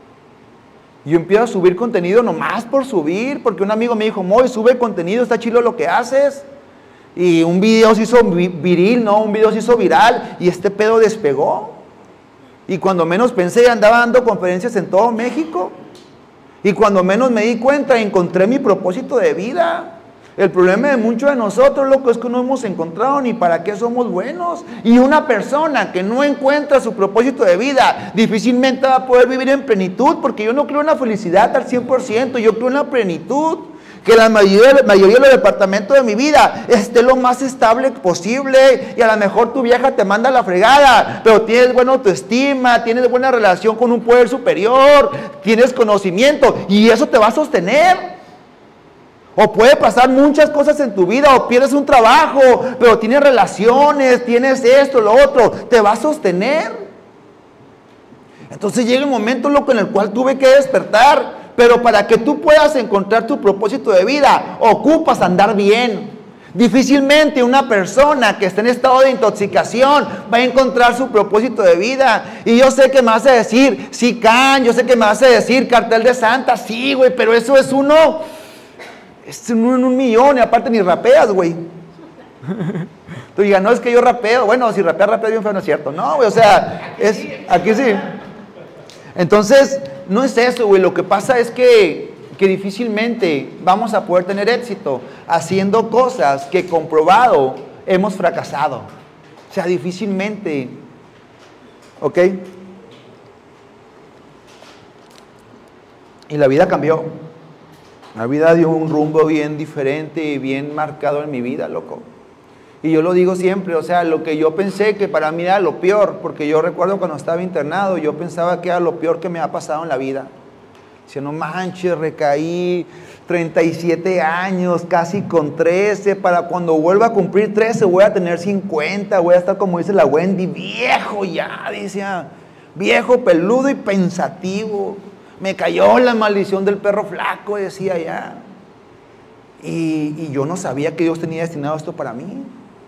Yo empiezo a subir contenido nomás por subir, porque un amigo me dijo, Moy, sube contenido, está chido lo que haces. Y un video se hizo viril, ¿no? Un video se hizo viral y este pedo despegó. Y cuando menos pensé, andaba dando conferencias en todo México. Y cuando menos me di cuenta, encontré mi propósito de vida. El problema de muchos de nosotros, loco, es que no hemos encontrado ni para qué somos buenos. Y una persona que no encuentra su propósito de vida, difícilmente va a poder vivir en plenitud, porque yo no creo en la felicidad al cien por ciento, yo creo en la plenitud. que la mayoría, la mayoría de los departamentos de mi vida esté lo más estable posible, y a lo mejor tu vieja te manda a la fregada, pero tienes buena autoestima, tienes buena relación con un poder superior, tienes conocimiento, y eso te va a sostener. O puede pasar muchas cosas en tu vida, o pierdes un trabajo, pero tienes relaciones, tienes esto, lo otro, te va a sostener. Entonces llega un momento, loco, en el cual tuve que despertar. Pero para que tú puedas encontrar tu propósito de vida, ocupas andar bien. Difícilmente una persona que está en estado de intoxicación va a encontrar su propósito de vida. Y yo sé que me vas a decir, sí, Can, yo sé que me vas a decir cartel de Santa, sí, güey, pero eso es uno, es uno en un millón, y aparte ni rapeas, güey. Tú digas, no, es que yo rapeo. Bueno, si rapeas, rapeas bien feo, no es cierto. No, güey, o sea, es, aquí sí. Entonces, no es eso, güey. Lo que pasa es que, que difícilmente vamos a poder tener éxito haciendo cosas que comprobado hemos fracasado. O sea, difícilmente. ¿Ok? Y la vida cambió. La vida dio un rumbo bien diferente y bien marcado en mi vida, loco. Y yo lo digo siempre, o sea, lo que yo pensé que para mí era lo peor, porque yo recuerdo cuando estaba internado, yo pensaba que era lo peor que me ha pasado en la vida. Decía, no manches, recaí treinta y siete años, casi con trece, para cuando vuelva a cumplir trece voy a tener cincuenta, voy a estar como dice la Wendy, viejo ya, decía, viejo, peludo y pensativo. Me cayó la maldición del perro flaco, decía ya. Y, y yo no sabía que Dios tenía destinado esto para mí.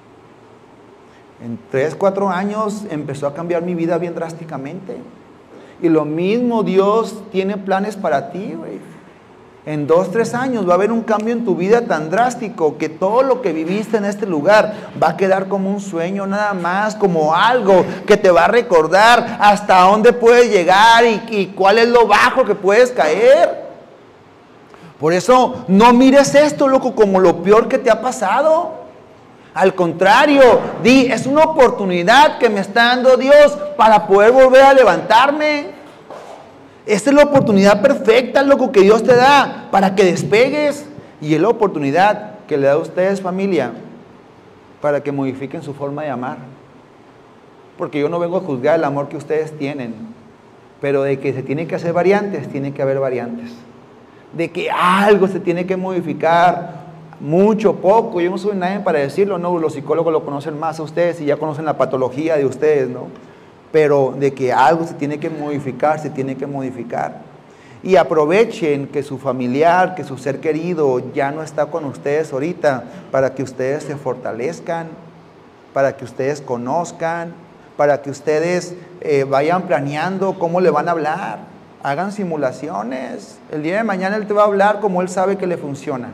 En tres, cuatro años empezó a cambiar mi vida bien drásticamente. Y lo mismo Dios tiene planes para ti, güey. En dos, tres años va a haber un cambio en tu vida tan drástico que todo lo que viviste en este lugar va a quedar como un sueño nada más, como algo que te va a recordar hasta dónde puedes llegar y, y cuál es lo bajo que puedes caer. Por eso no mires esto, loco, como lo peor que te ha pasado. Al contrario, di, es una oportunidad que me está dando Dios para poder volver a levantarme. Esta es la oportunidad perfecta, loco, que Dios te da para que despegues. Y es la oportunidad que le da a ustedes, familia, para que modifiquen su forma de amar. Porque yo no vengo a juzgar el amor que ustedes tienen, pero de que se tienen que hacer variantes, tiene que haber variantes. De que algo se tiene que modificar, mucho, poco, yo no soy nadie para decirlo, no, los psicólogos lo conocen más a ustedes y ya conocen la patología de ustedes, ¿no? Pero de que algo se tiene que modificar, se tiene que modificar. Y aprovechen que su familiar, que su ser querido ya no está con ustedes ahorita, para que ustedes se fortalezcan, para que ustedes conozcan, para que ustedes eh, vayan planeando cómo le van a hablar. Hagan simulaciones. El día de mañana él te va a hablar como él sabe que le funciona.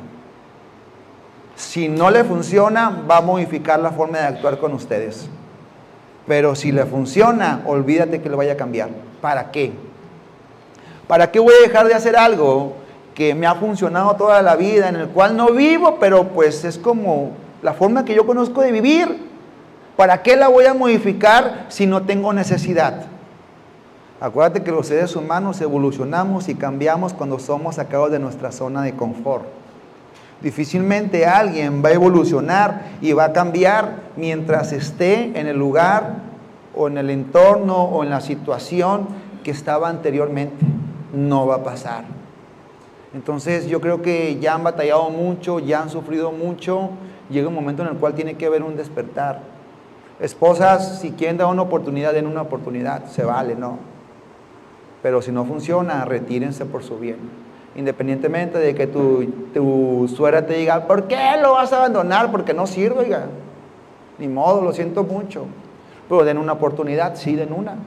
Si no le funciona, va a modificar la forma de actuar con ustedes. Pero si le funciona, olvídate que le vaya a cambiar. ¿Para qué? ¿Para qué voy a dejar de hacer algo que me ha funcionado toda la vida, en el cual no vivo, pero pues es como la forma que yo conozco de vivir? ¿Para qué la voy a modificar si no tengo necesidad? Acuérdate que los seres humanos evolucionamos y cambiamos cuando somos sacados de nuestra zona de confort. Difícilmente alguien va a evolucionar y va a cambiar mientras esté en el lugar o en el entorno o en la situación que estaba anteriormente. No va a pasar. Entonces yo creo que ya han batallado mucho, ya han sufrido mucho. Llega un momento en el cual tiene que haber un despertar. Esposas, si quieren dar una oportunidad, den una oportunidad, se vale, ¿no? Pero si no funciona, retírense por su bien. Independientemente de que tu, tu suegra te diga, ¿por qué lo vas a abandonar? Porque no sirve, oiga. Ni modo, lo siento mucho. Pero den una oportunidad, sí, den una.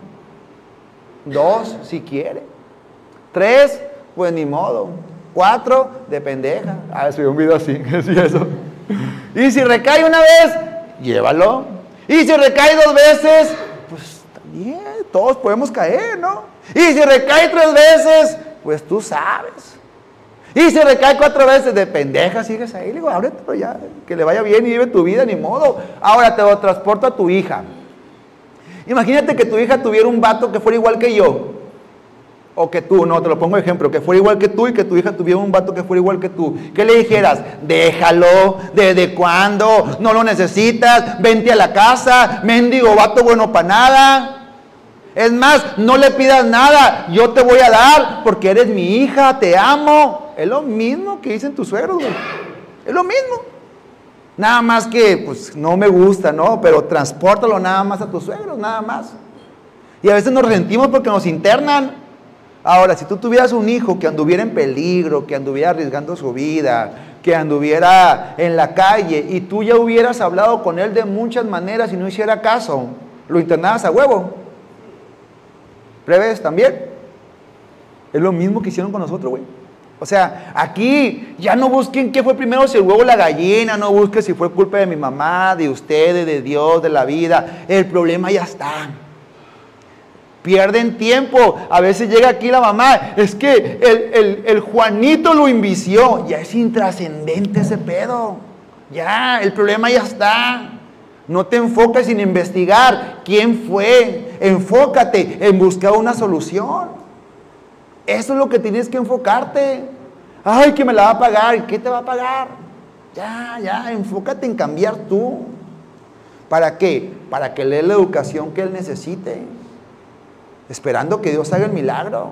Dos, si quiere. Tres, pues ni modo. Cuatro, de pendeja. Ah, subí un video así, así eso. Y si recae una vez, llévalo. Y si recae dos veces, pues también, todos podemos caer, ¿no? Y si recae tres veces, pues tú sabes. Y si recae cuatro veces, de pendeja sigues ahí. Le digo, ábretelo ya, que le vaya bien y vive tu vida, ni modo. Ahora te lo transporto a tu hija. Imagínate que tu hija tuviera un vato que fuera igual que yo. O que tú, no, te lo pongo de ejemplo, que fuera igual que tú y que tu hija tuviera un vato que fuera igual que tú. ¿Qué le dijeras? Déjalo, ¿desde cuándo? No lo necesitas, vente a la casa, mendigo vato bueno para nada. Es más, no le pidas nada, yo te voy a dar porque eres mi hija, te amo. Es lo mismo que dicen tus suegros, güey. Es lo mismo. Nada más que, pues, no me gusta, ¿no? Pero transpórtalo nada más a tus suegros, nada más. Y a veces nos resentimos porque nos internan. Ahora, si tú tuvieras un hijo que anduviera en peligro, que anduviera arriesgando su vida, que anduviera en la calle y tú ya hubieras hablado con él de muchas maneras y no hiciera caso, lo internabas a huevo. ¿Plebes también? Es lo mismo que hicieron con nosotros, güey. O sea, aquí ya no busquen qué fue primero, si el huevo o la gallina, no busquen si fue culpa de mi mamá, de ustedes, de Dios, de la vida. El problema ya está. Pierden tiempo. A veces llega aquí la mamá, es que el, el, el Juanito lo invició. Ya es intrascendente ese pedo. Ya, el problema ya está. No te enfoques en investigar quién fue. Enfócate en buscar una solución. Eso es lo que tienes que enfocarte. Ay, que me la va a pagar. ¿Qué te va a pagar? Ya, ya, enfócate en cambiar tú. ¿Para qué? Para que le dé la educación que él necesite. Esperando que Dios haga el milagro.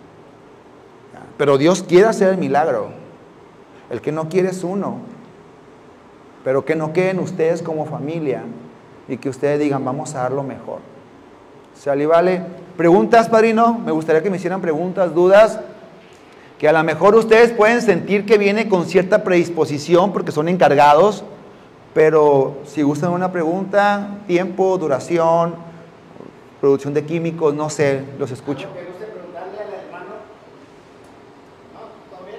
Pero Dios quiere hacer el milagro. El que no quiere es uno. Pero que no queden ustedes como familia y que ustedes digan, vamos a dar lo mejor. ¿Sale y vale? ¿Preguntas, padrino? Me gustaría que me hicieran preguntas, dudas. Que a lo mejor ustedes pueden sentir que viene con cierta predisposición porque son encargados. Pero si gustan una pregunta, tiempo, duración, producción de químicos, no sé, los escucho. ¿Me gusta preguntarle al hermano? ¿No? ¿Todo bien?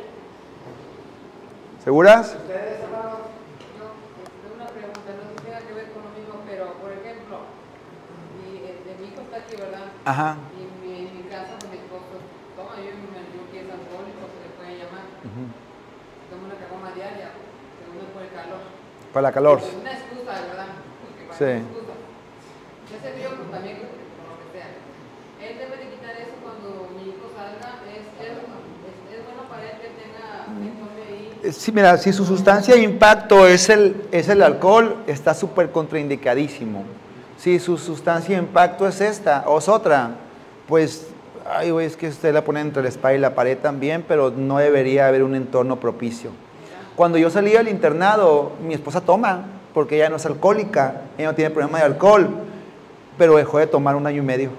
¿Seguras? ¿Ustedes, hermanos? Yo tengo una pregunta, no tiene que ver con lo mismo, pero por ejemplo, mi, de mi hijo está aquí, ¿verdad? Ajá. Y mi, en mi casa con mi esposo toma, yo me digo que es alcohólico, se le puede llamar. Uh-huh. Toma una cagoma diaria, según es por el calor. Para la calor. Es una excusa, ¿verdad? Porque para Sí. una excusa. Ya se vio, pues también con lo que sea. Él debe de quitar eso cuando mi hijo salga. Es, es, es, es bueno para él que tenga, que tome ahí. Sí, mira, si su sustancia de impacto es el, es el alcohol, está súper contraindicadísimo. Si su sustancia de impacto es esta o es otra, pues, ay, güey, es que usted la pone entre la espada y la pared también, pero no debería haber un entorno propicio. Cuando yo salí del internado, mi esposa toma, porque ella no es alcohólica, ella no tiene problema de alcohol, pero dejó de tomar un año y medio.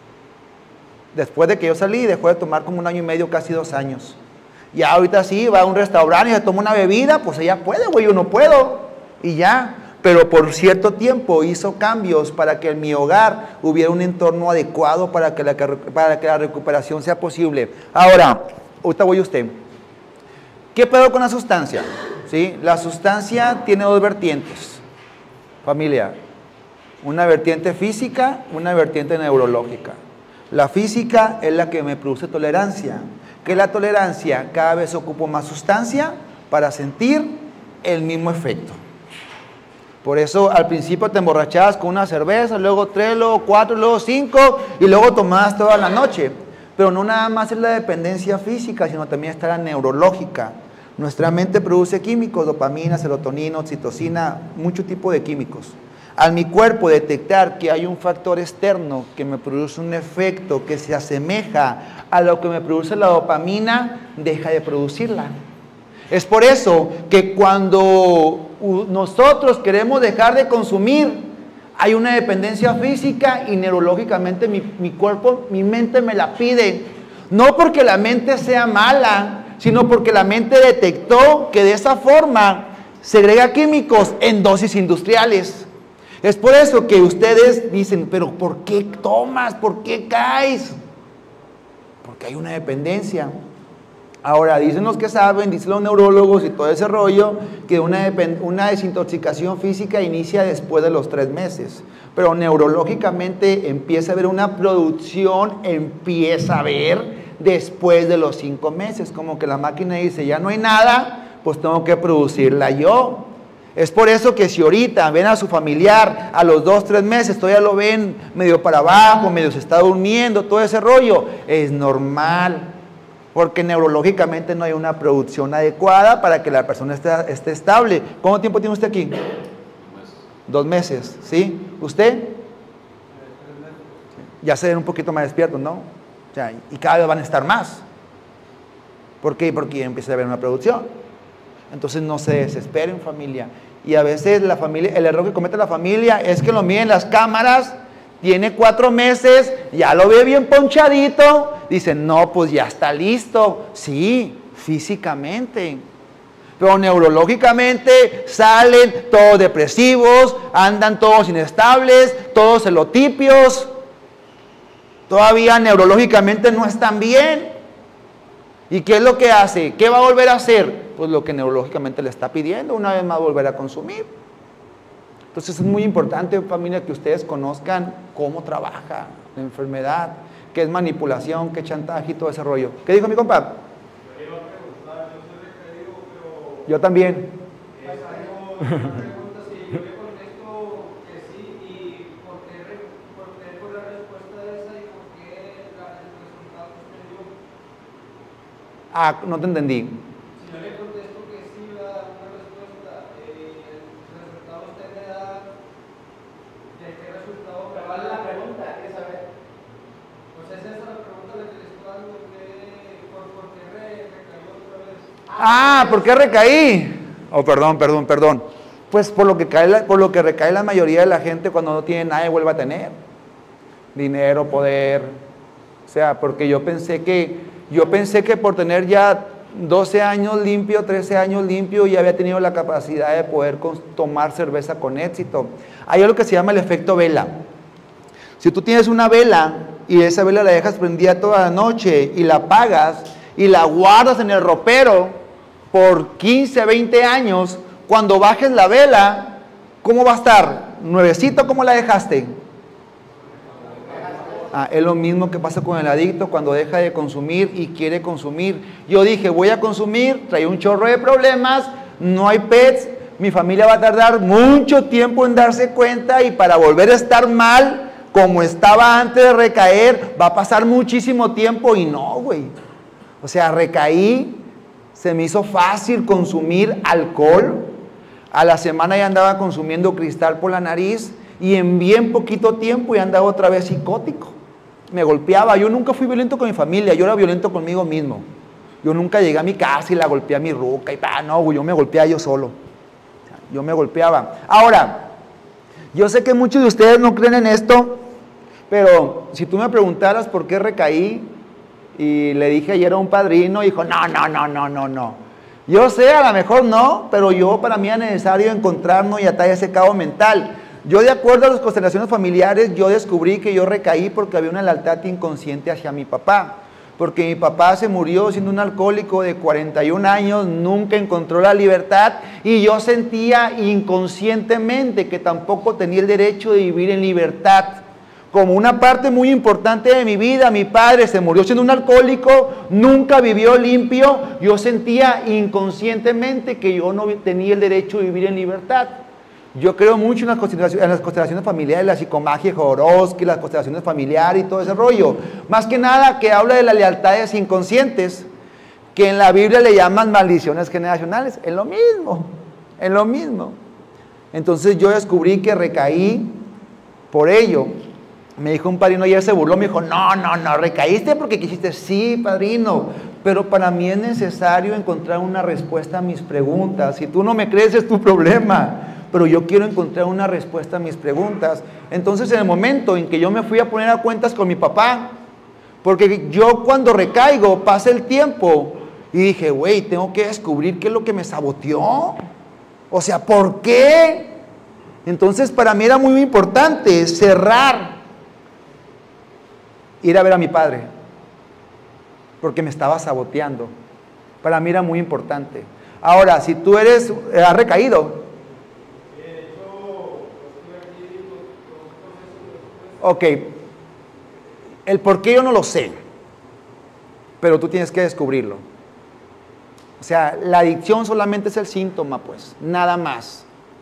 Después de que yo salí, dejó de tomar como un año y medio, casi dos años. Y ahorita sí, va a un restaurante y se toma una bebida, pues ella puede, güey, yo no puedo. Y ya, pero por cierto tiempo hizo cambios para que en mi hogar hubiera un entorno adecuado para que la, para que la recuperación sea posible. Ahora, ahorita voy a usted. ¿Qué pedo con la sustancia? ¿Sí? La sustancia tiene dos vertientes, familia. Una vertiente física, una vertiente neurológica. La física es la que me produce tolerancia. Que la tolerancia, cada vez ocupo más sustancia para sentir el mismo efecto. Por eso al principio te emborrachabas con una cerveza, luego tres, luego cuatro, luego cinco y luego tomabas toda la noche. Pero no nada más es la dependencia física, sino también está la neurológica. Nuestra mente produce químicos, dopamina, serotonina, oxitocina, mucho tipo de químicos. Al mi cuerpo detectar que hay un factor externo que me produce un efecto que se asemeja a lo que me produce la dopamina, deja de producirla. Es por eso que cuando nosotros queremos dejar de consumir, hay una dependencia física y neurológicamente mi, mi cuerpo, mi mente me la pide. No porque la mente sea mala, sino porque la mente detectó que de esa forma segrega químicos en dosis industriales. Es por eso que ustedes dicen, pero ¿por qué tomas? ¿Por qué caes? Porque hay una dependencia. Ahora, dicen los que saben, dicen los neurólogos y todo ese rollo, que una, una desintoxicación física inicia después de los tres meses. Pero neurológicamente empieza a haber una producción, empieza a haber después de los cinco meses. Como que la máquina dice, ya no hay nada, pues tengo que producirla yo. Es por eso que si ahorita ven a su familiar a los dos, tres meses, todavía lo ven medio para abajo, medio se está durmiendo, todo ese rollo, es normal. Porque neurológicamente no hay una producción adecuada para que la persona esté, esté estable. ¿Cuánto tiempo tiene usted aquí? Dos meses. Dos meses, ¿sí? ¿Usted? Ya se ven un poquito más despiertos, ¿no? O sea, y cada vez van a estar más. ¿Por qué? Porque empieza a haber una producción. Entonces no se desesperen, familia. Y a veces la familia, el error que comete la familia es que lo miden las cámaras, tiene cuatro meses, ya lo ve bien ponchadito, dicen, no, pues ya está listo. Sí, físicamente. Pero neurológicamente salen todos depresivos, andan todos inestables, todos celotipios. Todavía neurológicamente no están bien. ¿Y qué es lo que hace? ¿Qué va a volver a hacer? Pues lo que neurológicamente le está pidiendo, una vez más volver a consumir. Entonces es muy importante, familia, que ustedes conozcan cómo trabaja la enfermedad, qué es manipulación, qué chantaje y todo ese rollo. ¿Qué dijo mi compa? Yo también. Ah, no te entendí. Si yo le contesto que sí, va a dar una respuesta, eh, el resultado usted le da, ¿de qué resultado? Pero vale la pregunta, ¿qué saber? Pues es esa la pregunta de que le estoy dando, que, ¿por, por qué re, recayó otra vez? Ah, ¿por qué recaí? Oh, perdón, perdón, perdón. Pues por lo que cae la, por lo que recae la mayoría de la gente cuando no tiene nada y vuelve a tener. Dinero, poder. O sea, porque yo pensé que Yo pensé que por tener ya doce años limpio, trece años limpio, ya había tenido la capacidad de poder tomar cerveza con éxito. Hay algo que se llama el efecto vela. Si tú tienes una vela y esa vela la dejas prendida toda la noche y la apagas y la guardas en el ropero por quince, veinte años, cuando bajes la vela, ¿cómo va a estar? ¿Nuevecito como la dejaste? Ah, es lo mismo que pasa con el adicto cuando deja de consumir y quiere consumir. Yo dije, voy a consumir, trae un chorro de problemas, no hay pets, mi familia va a tardar mucho tiempo en darse cuenta y para volver a estar mal, como estaba antes de recaer, va a pasar muchísimo tiempo y no, güey. O sea, recaí, se me hizo fácil consumir alcohol, a la semana ya andaba consumiendo cristal por la nariz y en bien poquito tiempo ya andaba otra vez psicótico. Me golpeaba, yo nunca fui violento con mi familia, yo era violento conmigo mismo. Yo nunca llegué a mi casa y la golpeé a mi ruca y pa, no, güey, yo me golpeaba yo solo. Yo me golpeaba. Ahora, yo sé que muchos de ustedes no creen en esto, pero si tú me preguntaras por qué recaí y le dije ayer a un padrino, dijo, no, no, no, no, no, no. Yo sé, a lo mejor no, pero yo para mí era necesario encontrarnos y atar ese cabo mental. Yo, de acuerdo a las constelaciones familiares, yo descubrí que yo recaí porque había una lealtad inconsciente hacia mi papá. Porque mi papá se murió siendo un alcohólico de cuarenta y un años, nunca encontró la libertad y yo sentía inconscientemente que tampoco tenía el derecho de vivir en libertad. Como una parte muy importante de mi vida, mi padre se murió siendo un alcohólico, nunca vivió limpio, yo sentía inconscientemente que yo no tenía el derecho de vivir en libertad. Yo creo mucho en las constelaciones, en las constelaciones familiares, la psicomagia, Jodorowsky, las constelaciones familiares y todo ese rollo. Más que nada que habla de las lealtades inconscientes, que en la Biblia le llaman maldiciones generacionales. Es lo mismo, es lo mismo. Entonces yo descubrí que recaí por ello. Me dijo un padrino, ayer se burló, me dijo, no, no, no, recaíste porque quisiste. Sí, padrino, pero para mí es necesario encontrar una respuesta a mis preguntas. Si tú no me crees es tu problema. Pero yo quiero encontrar una respuesta a mis preguntas. Entonces, en el momento en que yo me fui a poner a cuentas con mi papá, porque yo cuando recaigo, pasa el tiempo, y dije, güey, tengo que descubrir qué es lo que me saboteó. O sea, ¿por qué? Entonces, para mí era muy importante cerrar, ir a ver a mi padre, porque me estaba saboteando. Para mí era muy importante. Ahora, si tú eres, has recaído, ok, el por qué yo no lo sé, pero tú tienes que descubrirlo. O sea, la adicción solamente es el síntoma, pues, nada más.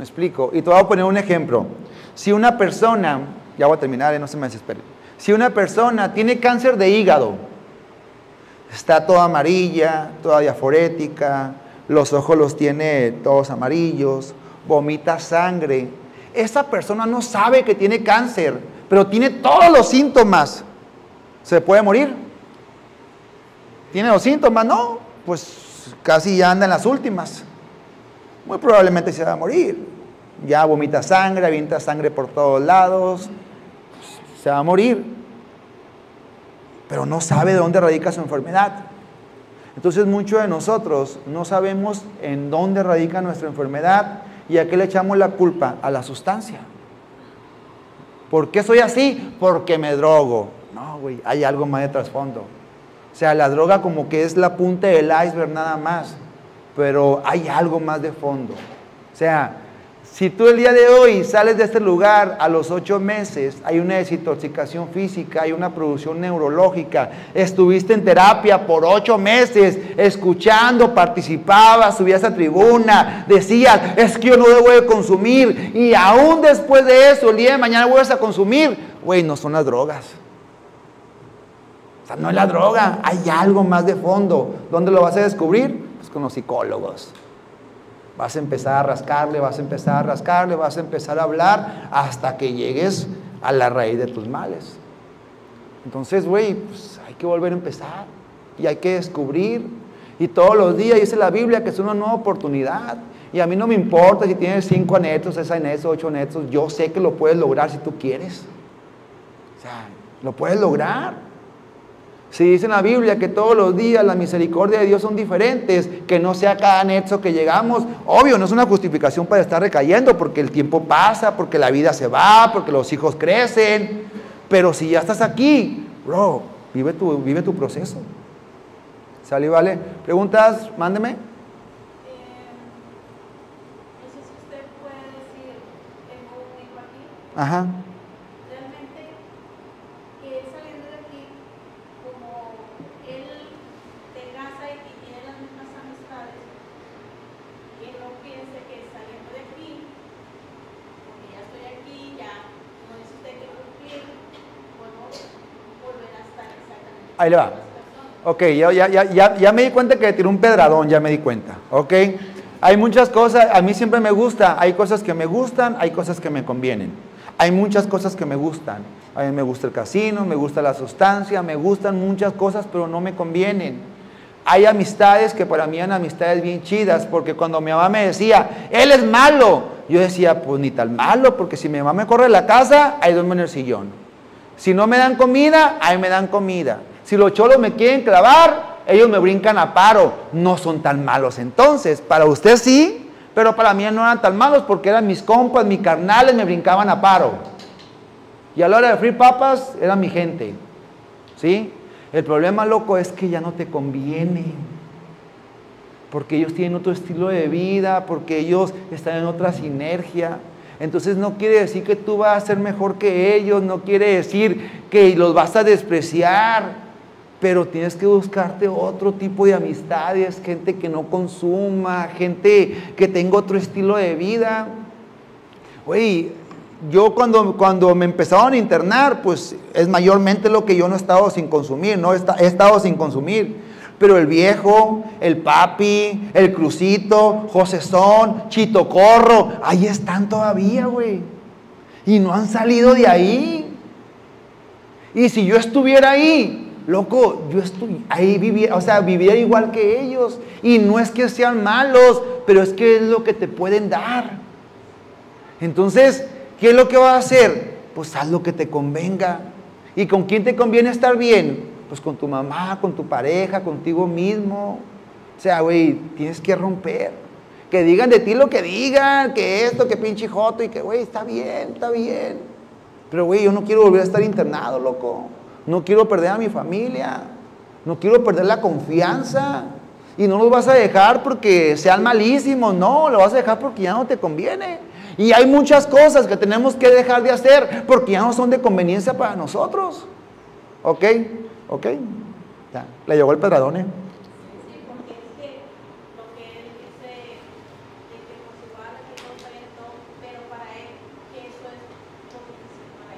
¿Me explico? Y te voy a poner un ejemplo. Si una persona, ya voy a terminar, no se me desespere. Si una persona tiene cáncer de hígado, está toda amarilla, toda diaforética, los ojos los tiene todos amarillos, vomita sangre. Esa persona no sabe que tiene cáncer, pero tiene todos los síntomas. ¿Se puede morir? ¿Tiene los síntomas? No, pues casi ya anda en las últimas. Muy probablemente se va a morir. Ya vomita sangre, avienta sangre por todos lados, se va a morir. Pero no sabe de dónde radica su enfermedad. Entonces muchos de nosotros no sabemos en dónde radica nuestra enfermedad y a qué le echamos la culpa, a la sustancia. ¿Por qué soy así? Porque me drogo. No, güey, hay algo más de trasfondo. O sea, la droga como que es la punta del iceberg nada más, pero hay algo más de fondo. O sea, si tú el día de hoy sales de este lugar a los ocho meses, hay una desintoxicación física, hay una producción neurológica, estuviste en terapia por ocho meses, escuchando, participabas, subías a tribuna, decías, es que yo no debo de consumir, y aún después de eso, el día de mañana vuelves a consumir, güey, no son las drogas. O sea, no es la droga, hay algo más de fondo. ¿Dónde lo vas a descubrir? Pues con los psicólogos. Vas a empezar a rascarle, vas a empezar a rascarle, vas a empezar a hablar hasta que llegues a la raíz de tus males. Entonces, güey, pues hay que volver a empezar y hay que descubrir. Y todos los días dice la Biblia que es una nueva oportunidad. Y a mí no me importa si tienes cinco anetos, seis anetos, ocho anetos. Yo sé que lo puedes lograr si tú quieres. O sea, lo puedes lograr. Si dice en la Biblia que todos los días la misericordia de Dios son diferentes, que no sea cada nexo que llegamos, obvio, no es una justificación para estar recayendo, porque el tiempo pasa, porque la vida se va, porque los hijos crecen, pero si ya estás aquí, bro, vive tu, vive tu proceso. ¿Sale y vale? ¿Preguntas? Mándeme. Eh, no sé si usted puede decir, tengo un hijo aquí. Ajá. Ahí le va. Ok, ya, ya, ya, ya me di cuenta que tiró un pedradón, ya me di cuenta. Ok, hay muchas cosas, a mí siempre me gusta, hay cosas que me gustan, hay cosas que me convienen. Hay muchas cosas que me gustan. A mí me gusta el casino, me gusta la sustancia, me gustan muchas cosas, pero no me convienen. Hay amistades que para mí eran amistades bien chidas, porque cuando mi mamá me decía, él es malo, yo decía, pues ni tan malo, porque si mi mamá me corre de la casa, ahí duermo en el sillón. Si no me dan comida, ahí me dan comida. Si los cholos me quieren clavar, ellos me brincan a paro. No son tan malos entonces. Para usted sí, pero para mí no eran tan malos porque eran mis compas, mis carnales, me brincaban a paro. Y a la hora de freír papas, era mi gente. ¿Sí? El problema, loco, es que ya no te conviene. Porque ellos tienen otro estilo de vida, porque ellos están en otra sinergia. Entonces no quiere decir que tú vas a ser mejor que ellos, no quiere decir que los vas a despreciar. Pero tienes que buscarte otro tipo de amistades, gente que no consuma, gente que tenga otro estilo de vida. Oye, yo cuando, cuando me empezaron a internar, pues es mayormente lo que yo no he estado sin consumir, no he, he estado sin consumir. Pero el viejo, el papi, el Crucito, Josezón, Chito Corro, ahí están todavía, güey. Y no han salido de ahí. Y si yo estuviera ahí, loco, yo estoy ahí, vivía, o sea, vivía igual que ellos. Y no es que sean malos, pero es que es lo que te pueden dar. Entonces, ¿qué es lo que vas a hacer? Pues haz lo que te convenga. ¿Y con quién te conviene estar bien? Pues con tu mamá, con tu pareja, contigo mismo. O sea, güey, tienes que romper. Que digan de ti lo que digan, que esto, que pinche joto, y que, güey, está bien, está bien. Pero, güey, yo no quiero volver a estar internado, loco. No quiero perder a mi familia. No quiero perder la confianza. Y no los vas a dejar porque sean malísimos. No, lo vas a dejar porque ya no te conviene. Y hay muchas cosas que tenemos que dejar de hacer porque ya no son de conveniencia para nosotros. ¿Ok? ¿Ok? Ya, le llegó el pedradón, ¿eh? Sí, porque es que lo que él dice, de que por su padre que no trae todo,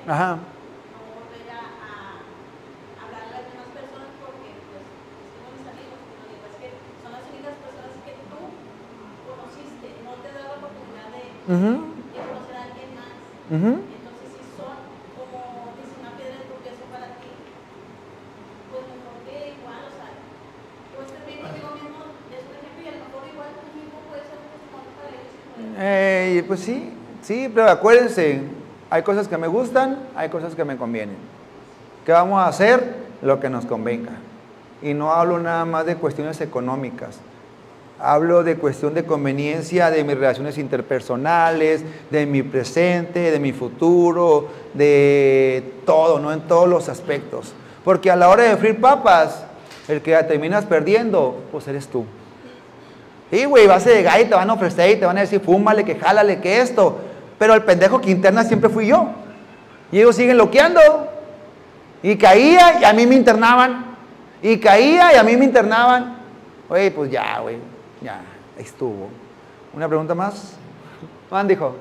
Ajá. no volver a, a hablar a las demás personas porque pues son mis amigos, no digo, es que son las únicas personas que tú conociste, no te da la oportunidad de, Uh-huh. de conocer a alguien más. Uh-huh. Entonces si son como dice una piedra de tropiezo para ti, pues mejor que igual, o sea, tú estés bien contigo mismo, es un ejemplo y a lo mejor igual tú mismo puedes ser un testimonio para ellos. Eh, pues sí, sí, pero acuérdense, hay cosas que me gustan, hay cosas que me convienen. ¿Qué vamos a hacer? Lo que nos convenga. Y no hablo nada más de cuestiones económicas. Hablo de cuestión de conveniencia de mis relaciones interpersonales, de mi presente, de mi futuro, de todo, ¿no? En todos los aspectos. Porque a la hora de freír papas, el que terminas perdiendo, pues eres tú. Sí, güey, vas a llegar y te van a ofrecer y te van a decir, fúmale, que jálale, que esto. Pero el pendejo que interna siempre fui yo. Y ellos siguen loqueando. Y caía y a mí me internaban. Y caía y a mí me internaban. Güey, pues ya, güey, ya, estuvo. ¿Una pregunta más? Juan dijo.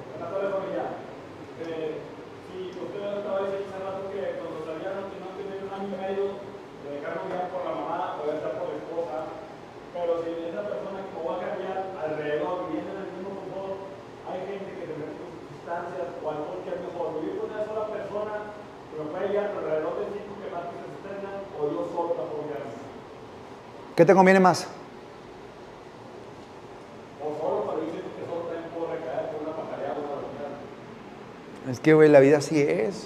¿Qué te conviene más? Es que, güey, la vida así es.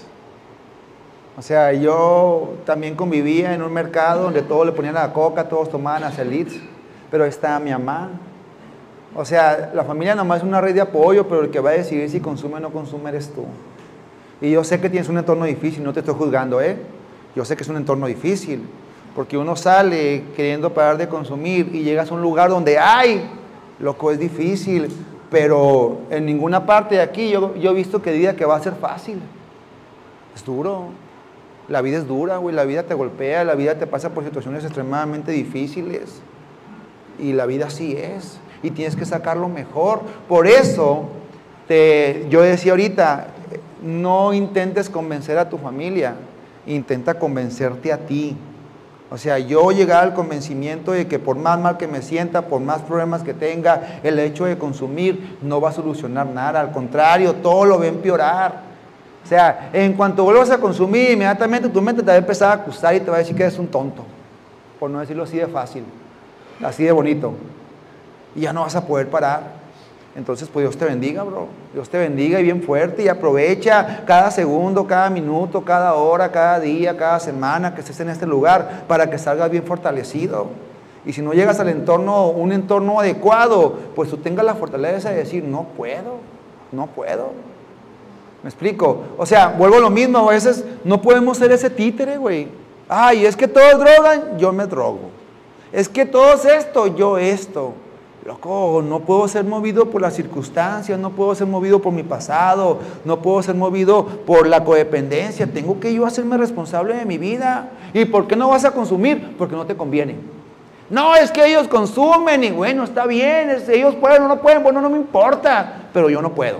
O sea, yo también convivía en un mercado donde todos le ponían la coca, todos tomaban Acelitz, pero está mi mamá. O sea, la familia nomás es una red de apoyo, pero el que va a decidir si consume o no consume eres tú. Y yo sé que tienes un entorno difícil, no te estoy juzgando, ¿eh? Yo sé que es un entorno difícil. Porque uno sale queriendo parar de consumir y llegas a un lugar donde ¡ay! Loco, es difícil, pero en ninguna parte de aquí yo, yo he visto que diga que va a ser fácil. Es duro. La vida es dura, güey. La vida te golpea, la vida te pasa por situaciones extremadamente difíciles. Y la vida así es. Y tienes que sacarlo mejor. Por eso, te, yo decía ahorita, no intentes convencer a tu familia, intenta convencerte a ti. O sea, yo llegar al convencimiento de que por más mal que me sienta, por más problemas que tenga, el hecho de consumir no va a solucionar nada. Al contrario, todo lo va a empeorar. O sea, en cuanto vuelvas a consumir, inmediatamente tu mente te va a empezar a acusar y te va a decir que eres un tonto. Por no decirlo así de fácil, así de bonito. Y ya no vas a poder parar. Entonces, pues Dios te bendiga, bro. Dios te bendiga y bien fuerte y aprovecha cada segundo, cada minuto, cada hora, cada día, cada semana que estés en este lugar para que salgas bien fortalecido. Y si no llegas al entorno, un entorno adecuado, pues tú tengas la fortaleza de decir, no puedo, no puedo. ¿Me explico? O sea, vuelvo a lo mismo, a veces no podemos ser ese títere, güey. Ay, es que todos drogan, yo me drogo. Es que todos esto, yo esto. Loco, no puedo ser movido por las circunstancias, no puedo ser movido por mi pasado, no puedo ser movido por la codependencia. Tengo que yo hacerme responsable de mi vida. ¿Y por qué no vas a consumir? Porque no te conviene. No, es que ellos consumen y bueno, está bien, es, ellos pueden o no pueden, bueno, no me importa, pero yo no puedo.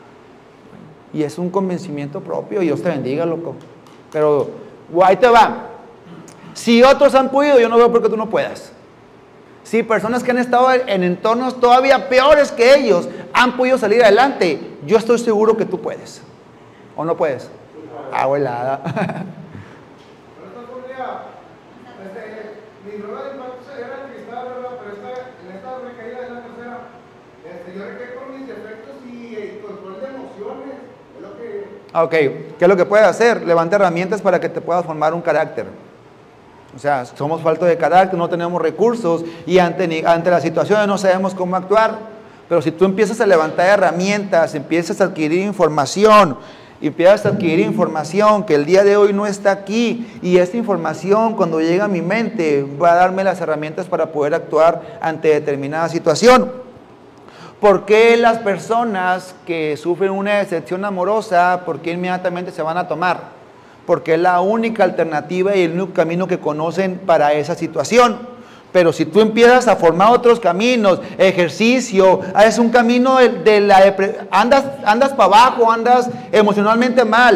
Y es un convencimiento propio, y Dios te bendiga, loco. Pero, ahí te va. Si otros han podido, yo no veo por qué tú no puedas. Si personas que han estado en entornos todavía peores que ellos han podido salir adelante, yo estoy seguro que tú puedes. ¿O no puedes? Abuelada. Mi droga de impacto era el cristal, ¿verdad? Pero esta, en esta recaída de la tercera, este, yo recaí por mis defectos y el control de emociones. Es lo que... Ok, ¿qué es lo que puedes hacer? Levanta herramientas para que te puedas formar un carácter. O sea, somos faltos de carácter, no tenemos recursos y ante, ante las situaciones no sabemos cómo actuar. Pero si tú empiezas a levantar herramientas, empiezas a adquirir información, empiezas a adquirir información que el día de hoy no está aquí, y esta información cuando llega a mi mente va a darme las herramientas para poder actuar ante determinada situación. ¿Por qué las personas que sufren una decepción amorosa, por qué inmediatamente se van a tomar? Porque es la única alternativa y el único camino que conocen para esa situación. Pero si tú empiezas a formar otros caminos, ejercicio, es un camino de, de la andas, andas para abajo, andas emocionalmente mal,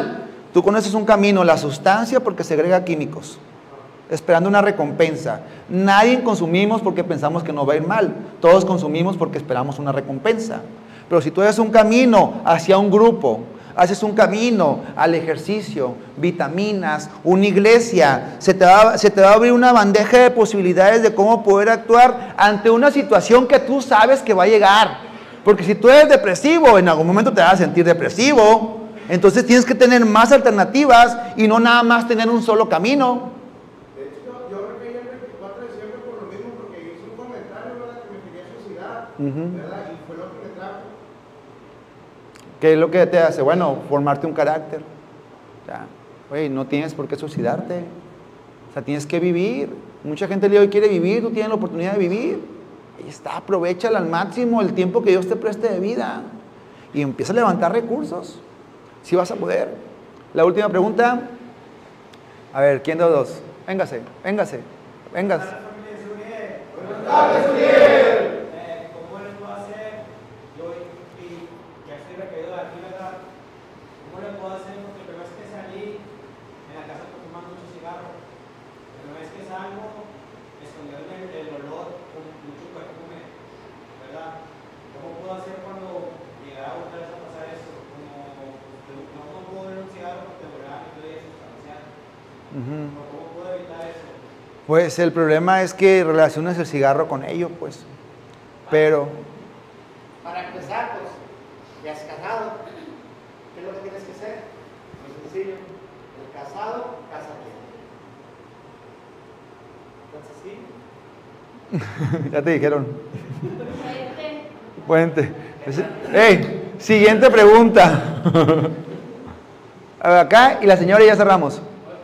Tú conoces un camino, la sustancia porque segrega químicos, esperando una recompensa. Nadie consumimos porque pensamos que nos va a ir mal. Todos consumimos porque esperamos una recompensa. Pero si tú haces un camino hacia un grupo, haces un camino al ejercicio, vitaminas, una iglesia, se te va, se te va a abrir una bandeja de posibilidades de cómo poder actuar ante una situación que tú sabes que va a llegar. Porque si tú eres depresivo, en algún momento te vas a sentir depresivo. Entonces tienes que tener más alternativas y no nada más tener un solo camino. De hecho, yo recaí el veinticuatro de diciembre por lo mismo, porque hice un comentario, ¿verdad?, que me quería suicidar, Uh-huh. ¿verdad? Y fue lo que me trajo. ¿Qué es lo que te hace? Bueno, formarte un carácter. O sea, oye, no tienes por qué suicidarte. O sea, tienes que vivir. Mucha gente el día de hoy quiere vivir, tú tienes la oportunidad de vivir. Ahí está, aprovechala al máximo el tiempo que Dios te preste de vida. Y empieza a levantar recursos. Si vas a poder. La última pregunta. A ver, ¿quién de los dos? Véngase, véngase, véngase. Eh, ¿Cómo le puedo hacer? Yo y ya estoy recaído de aquí, ¿verdad? ¿Cómo le puedo hacer? Porque la primera vez que salí, en la casa estoy fumando mucho cigarro. La primera vez que salgo, escondiendo el, el olor con mucho perfume, ¿verdad? ¿Cómo puedo hacer cuando llegara otra vez a pasar eso? Como no, no puedo ver un cigarro porque de verdad me estoy sustancial. Uh-huh. ¿Cómo puedo evitar eso? Pues el problema es que relacionas el cigarro con ello, pues. Pero, Para empezar, pues, ya has casado. ¿Qué es lo que tienes que hacer? Muy sencillo. El casado, cásate. ¿Tan sencillo? ya te dijeron. Puente. Puente. ¡Ey! Siguiente pregunta. A ver, acá y la señora y ya cerramos.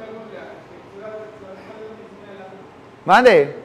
Mande.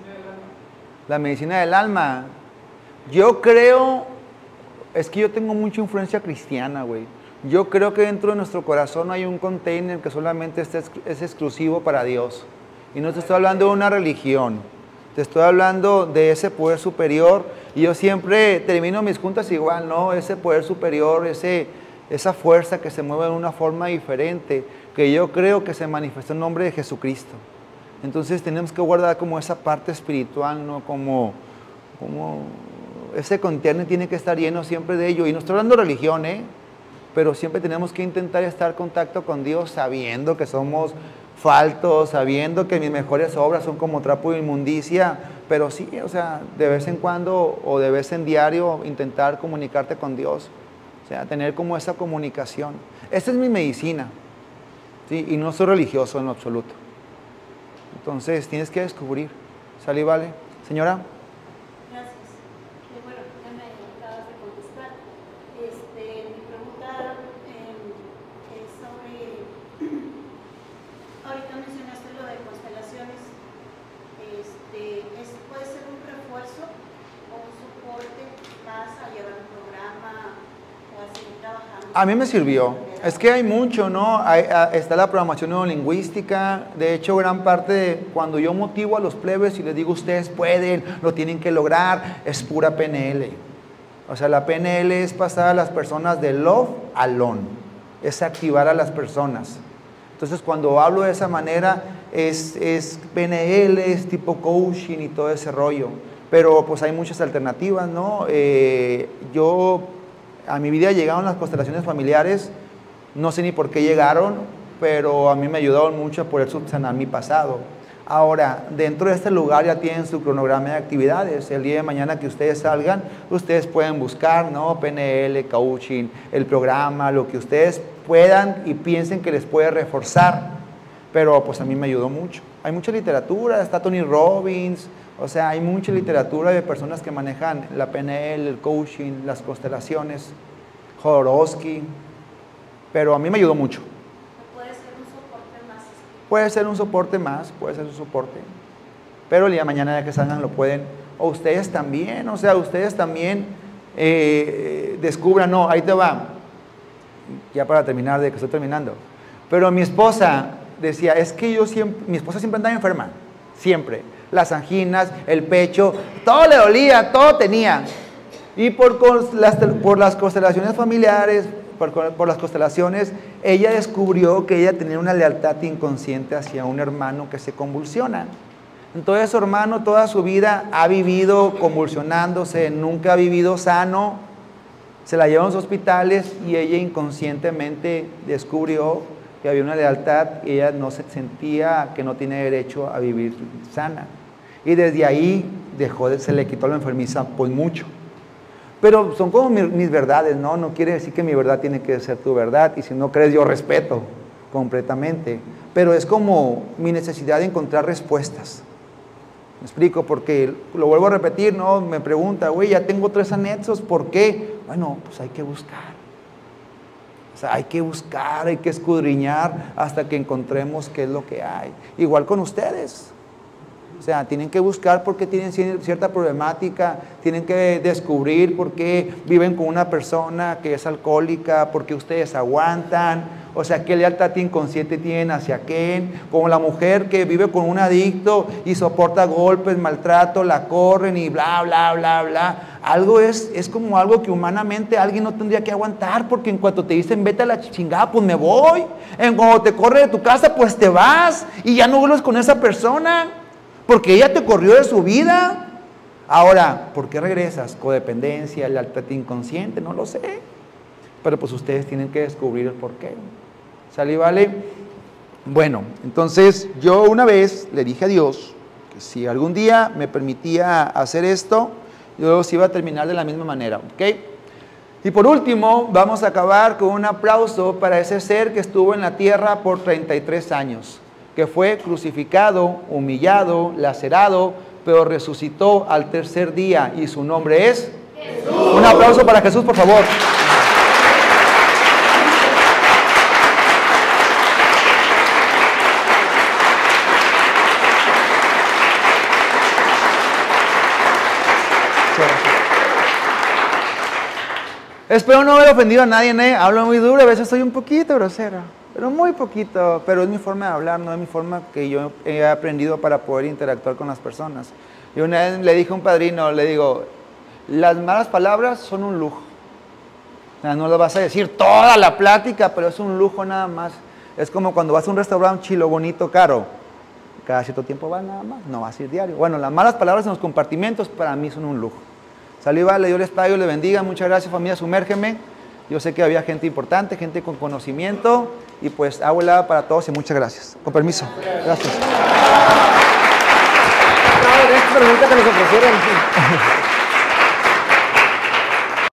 La medicina del alma. Yo creo, es que yo tengo mucha influencia cristiana, güey. Yo creo que dentro de nuestro corazón hay un container que solamente es, es exclusivo para Dios. Y no te estoy hablando de una religión. Te estoy hablando de ese poder superior. Y yo siempre termino mis juntas igual, ¿no? Ese poder superior, ese, esa fuerza que se mueve de una forma diferente, que yo creo que se manifestó en nombre de Jesucristo. Entonces tenemos que guardar como esa parte espiritual, ¿no? Como, como ese contenedor tiene que estar lleno siempre de ello. Y no estoy hablando de religión, ¿eh? Pero siempre tenemos que intentar estar en contacto con Dios sabiendo que somos faltos, sabiendo que mis mejores obras son como trapo de inmundicia, pero sí, o sea, de vez en cuando o de vez en diario intentar comunicarte con Dios, o sea, tener como esa comunicación. Esta es mi medicina, ¿sí? Y no soy religioso en lo absoluto. Entonces tienes que descubrir. ¿Sale y vale? Señora. Gracias. Eh, bueno, ya me acabas de contestar. Este, mi pregunta eh, es sobre, ahorita mencionaste lo de constelaciones. Este, ¿es, ¿Puede ser un refuerzo o un soporte más a llevar un programa o a seguir trabajando? A mí me sirvió. Es que hay mucho, ¿no? Hay, a, está la programación neurolingüística. De hecho, gran parte de cuando yo motivo a los plebes y les digo, ustedes pueden, lo tienen que lograr, es pura P N L. O sea, la P N L es pasar a las personas de love a learn. Es activar a las personas. Entonces, cuando hablo de esa manera, es, es P N L, es tipo coaching y todo ese rollo. Pero, pues, hay muchas alternativas, ¿no? Eh, yo, a mi vida llegaron las constelaciones familiares. No sé ni por qué llegaron, pero a mí me ayudaron mucho a poder subsanar mi pasado. Ahora, dentro de este lugar ya tienen su cronograma de actividades. El día de mañana que ustedes salgan, ustedes pueden buscar, ¿no? P N L, coaching, el programa, lo que ustedes puedan y piensen que les puede reforzar. Pero pues a mí me ayudó mucho. Hay mucha literatura, está Tony Robbins, o sea, hay mucha literatura de personas que manejan la P N L, el coaching, las constelaciones, Jodorowsky. Pero a mí me ayudó mucho. ¿Puede ser un soporte más? Puede ser un soporte más, puede ser un soporte. Pero el día de mañana ya que salgan lo pueden. O ustedes también, o sea, ustedes también eh, descubran, no, ahí te va. Ya para terminar, de que estoy terminando. Pero mi esposa decía, es que yo siempre, mi esposa siempre andaba enferma, siempre. Las anginas, el pecho, todo le dolía, todo tenía. Y por las, por las constelaciones familiares, por, por las constelaciones, ella descubrió que ella tenía una lealtad inconsciente hacia un hermano que se convulsiona. Entonces su hermano toda su vida ha vivido convulsionándose, nunca ha vivido sano, se la llevan a los hospitales y ella inconscientemente descubrió que había una lealtad y ella no se sentía que no tiene derecho a vivir sana. Y desde ahí dejó de, se le quitó la enfermiza pues mucho. Pero son como mis, mis verdades, ¿no? No quiere decir que mi verdad tiene que ser tu verdad, y si no crees yo respeto completamente. Pero es como mi necesidad de encontrar respuestas. Me explico, porque lo vuelvo a repetir, ¿no? Me pregunta, güey, ya tengo tres anexos, ¿por qué? Bueno, pues hay que buscar. O sea, hay que buscar, hay que escudriñar hasta que encontremos qué es lo que hay. Igual con ustedes. O sea, tienen que buscar por qué tienen cierta problemática, tienen que descubrir por qué viven con una persona que es alcohólica, por qué ustedes aguantan, o sea, qué lealtad inconsciente tienen hacia quién, como la mujer que vive con un adicto y soporta golpes, maltrato, la corren y bla, bla, bla, bla. Algo es, es como algo que humanamente alguien no tendría que aguantar, porque en cuanto te dicen vete a la chingada, pues me voy. En cuando te corre de tu casa, pues te vas y ya no vuelves con esa persona. Porque ella te corrió de su vida. Ahora, ¿por qué regresas? Codependencia, lealtad inconsciente, no lo sé. Pero pues ustedes tienen que descubrir el porqué. ¿Sale y vale? Bueno, entonces yo una vez le dije a Dios que si algún día me permitía hacer esto, yo los iba a terminar de la misma manera, ¿ok? Y por último, vamos a acabar con un aplauso para ese ser que estuvo en la tierra por treinta y tres años. Que fue crucificado, humillado, lacerado, pero resucitó al tercer día, y su nombre es Jesús. Un aplauso para Jesús, por favor. Espero no haber ofendido a nadie, ¿eh? Hablo muy duro, a veces soy un poquito grosero. Pero muy poquito, pero es mi forma de hablar, no es mi forma que yo he aprendido para poder interactuar con las personas. Y una vez le dije a un padrino, le digo, las malas palabras son un lujo. O sea, no lo vas a decir toda la plática, pero es un lujo nada más. Es como cuando vas a un restaurante chilo, bonito, caro. Cada cierto tiempo vas nada más, no vas a ir diario. Bueno, las malas palabras en los compartimentos para mí son un lujo. Salud y vale, Dios les pague, Dios les bendiga. Muchas gracias, familia, sumérgeme. Yo sé que había gente importante, gente con conocimiento, y pues hago el lado para todos y muchas gracias. Con permiso. Gracias. No, esta pregunta que nos ofrecieron.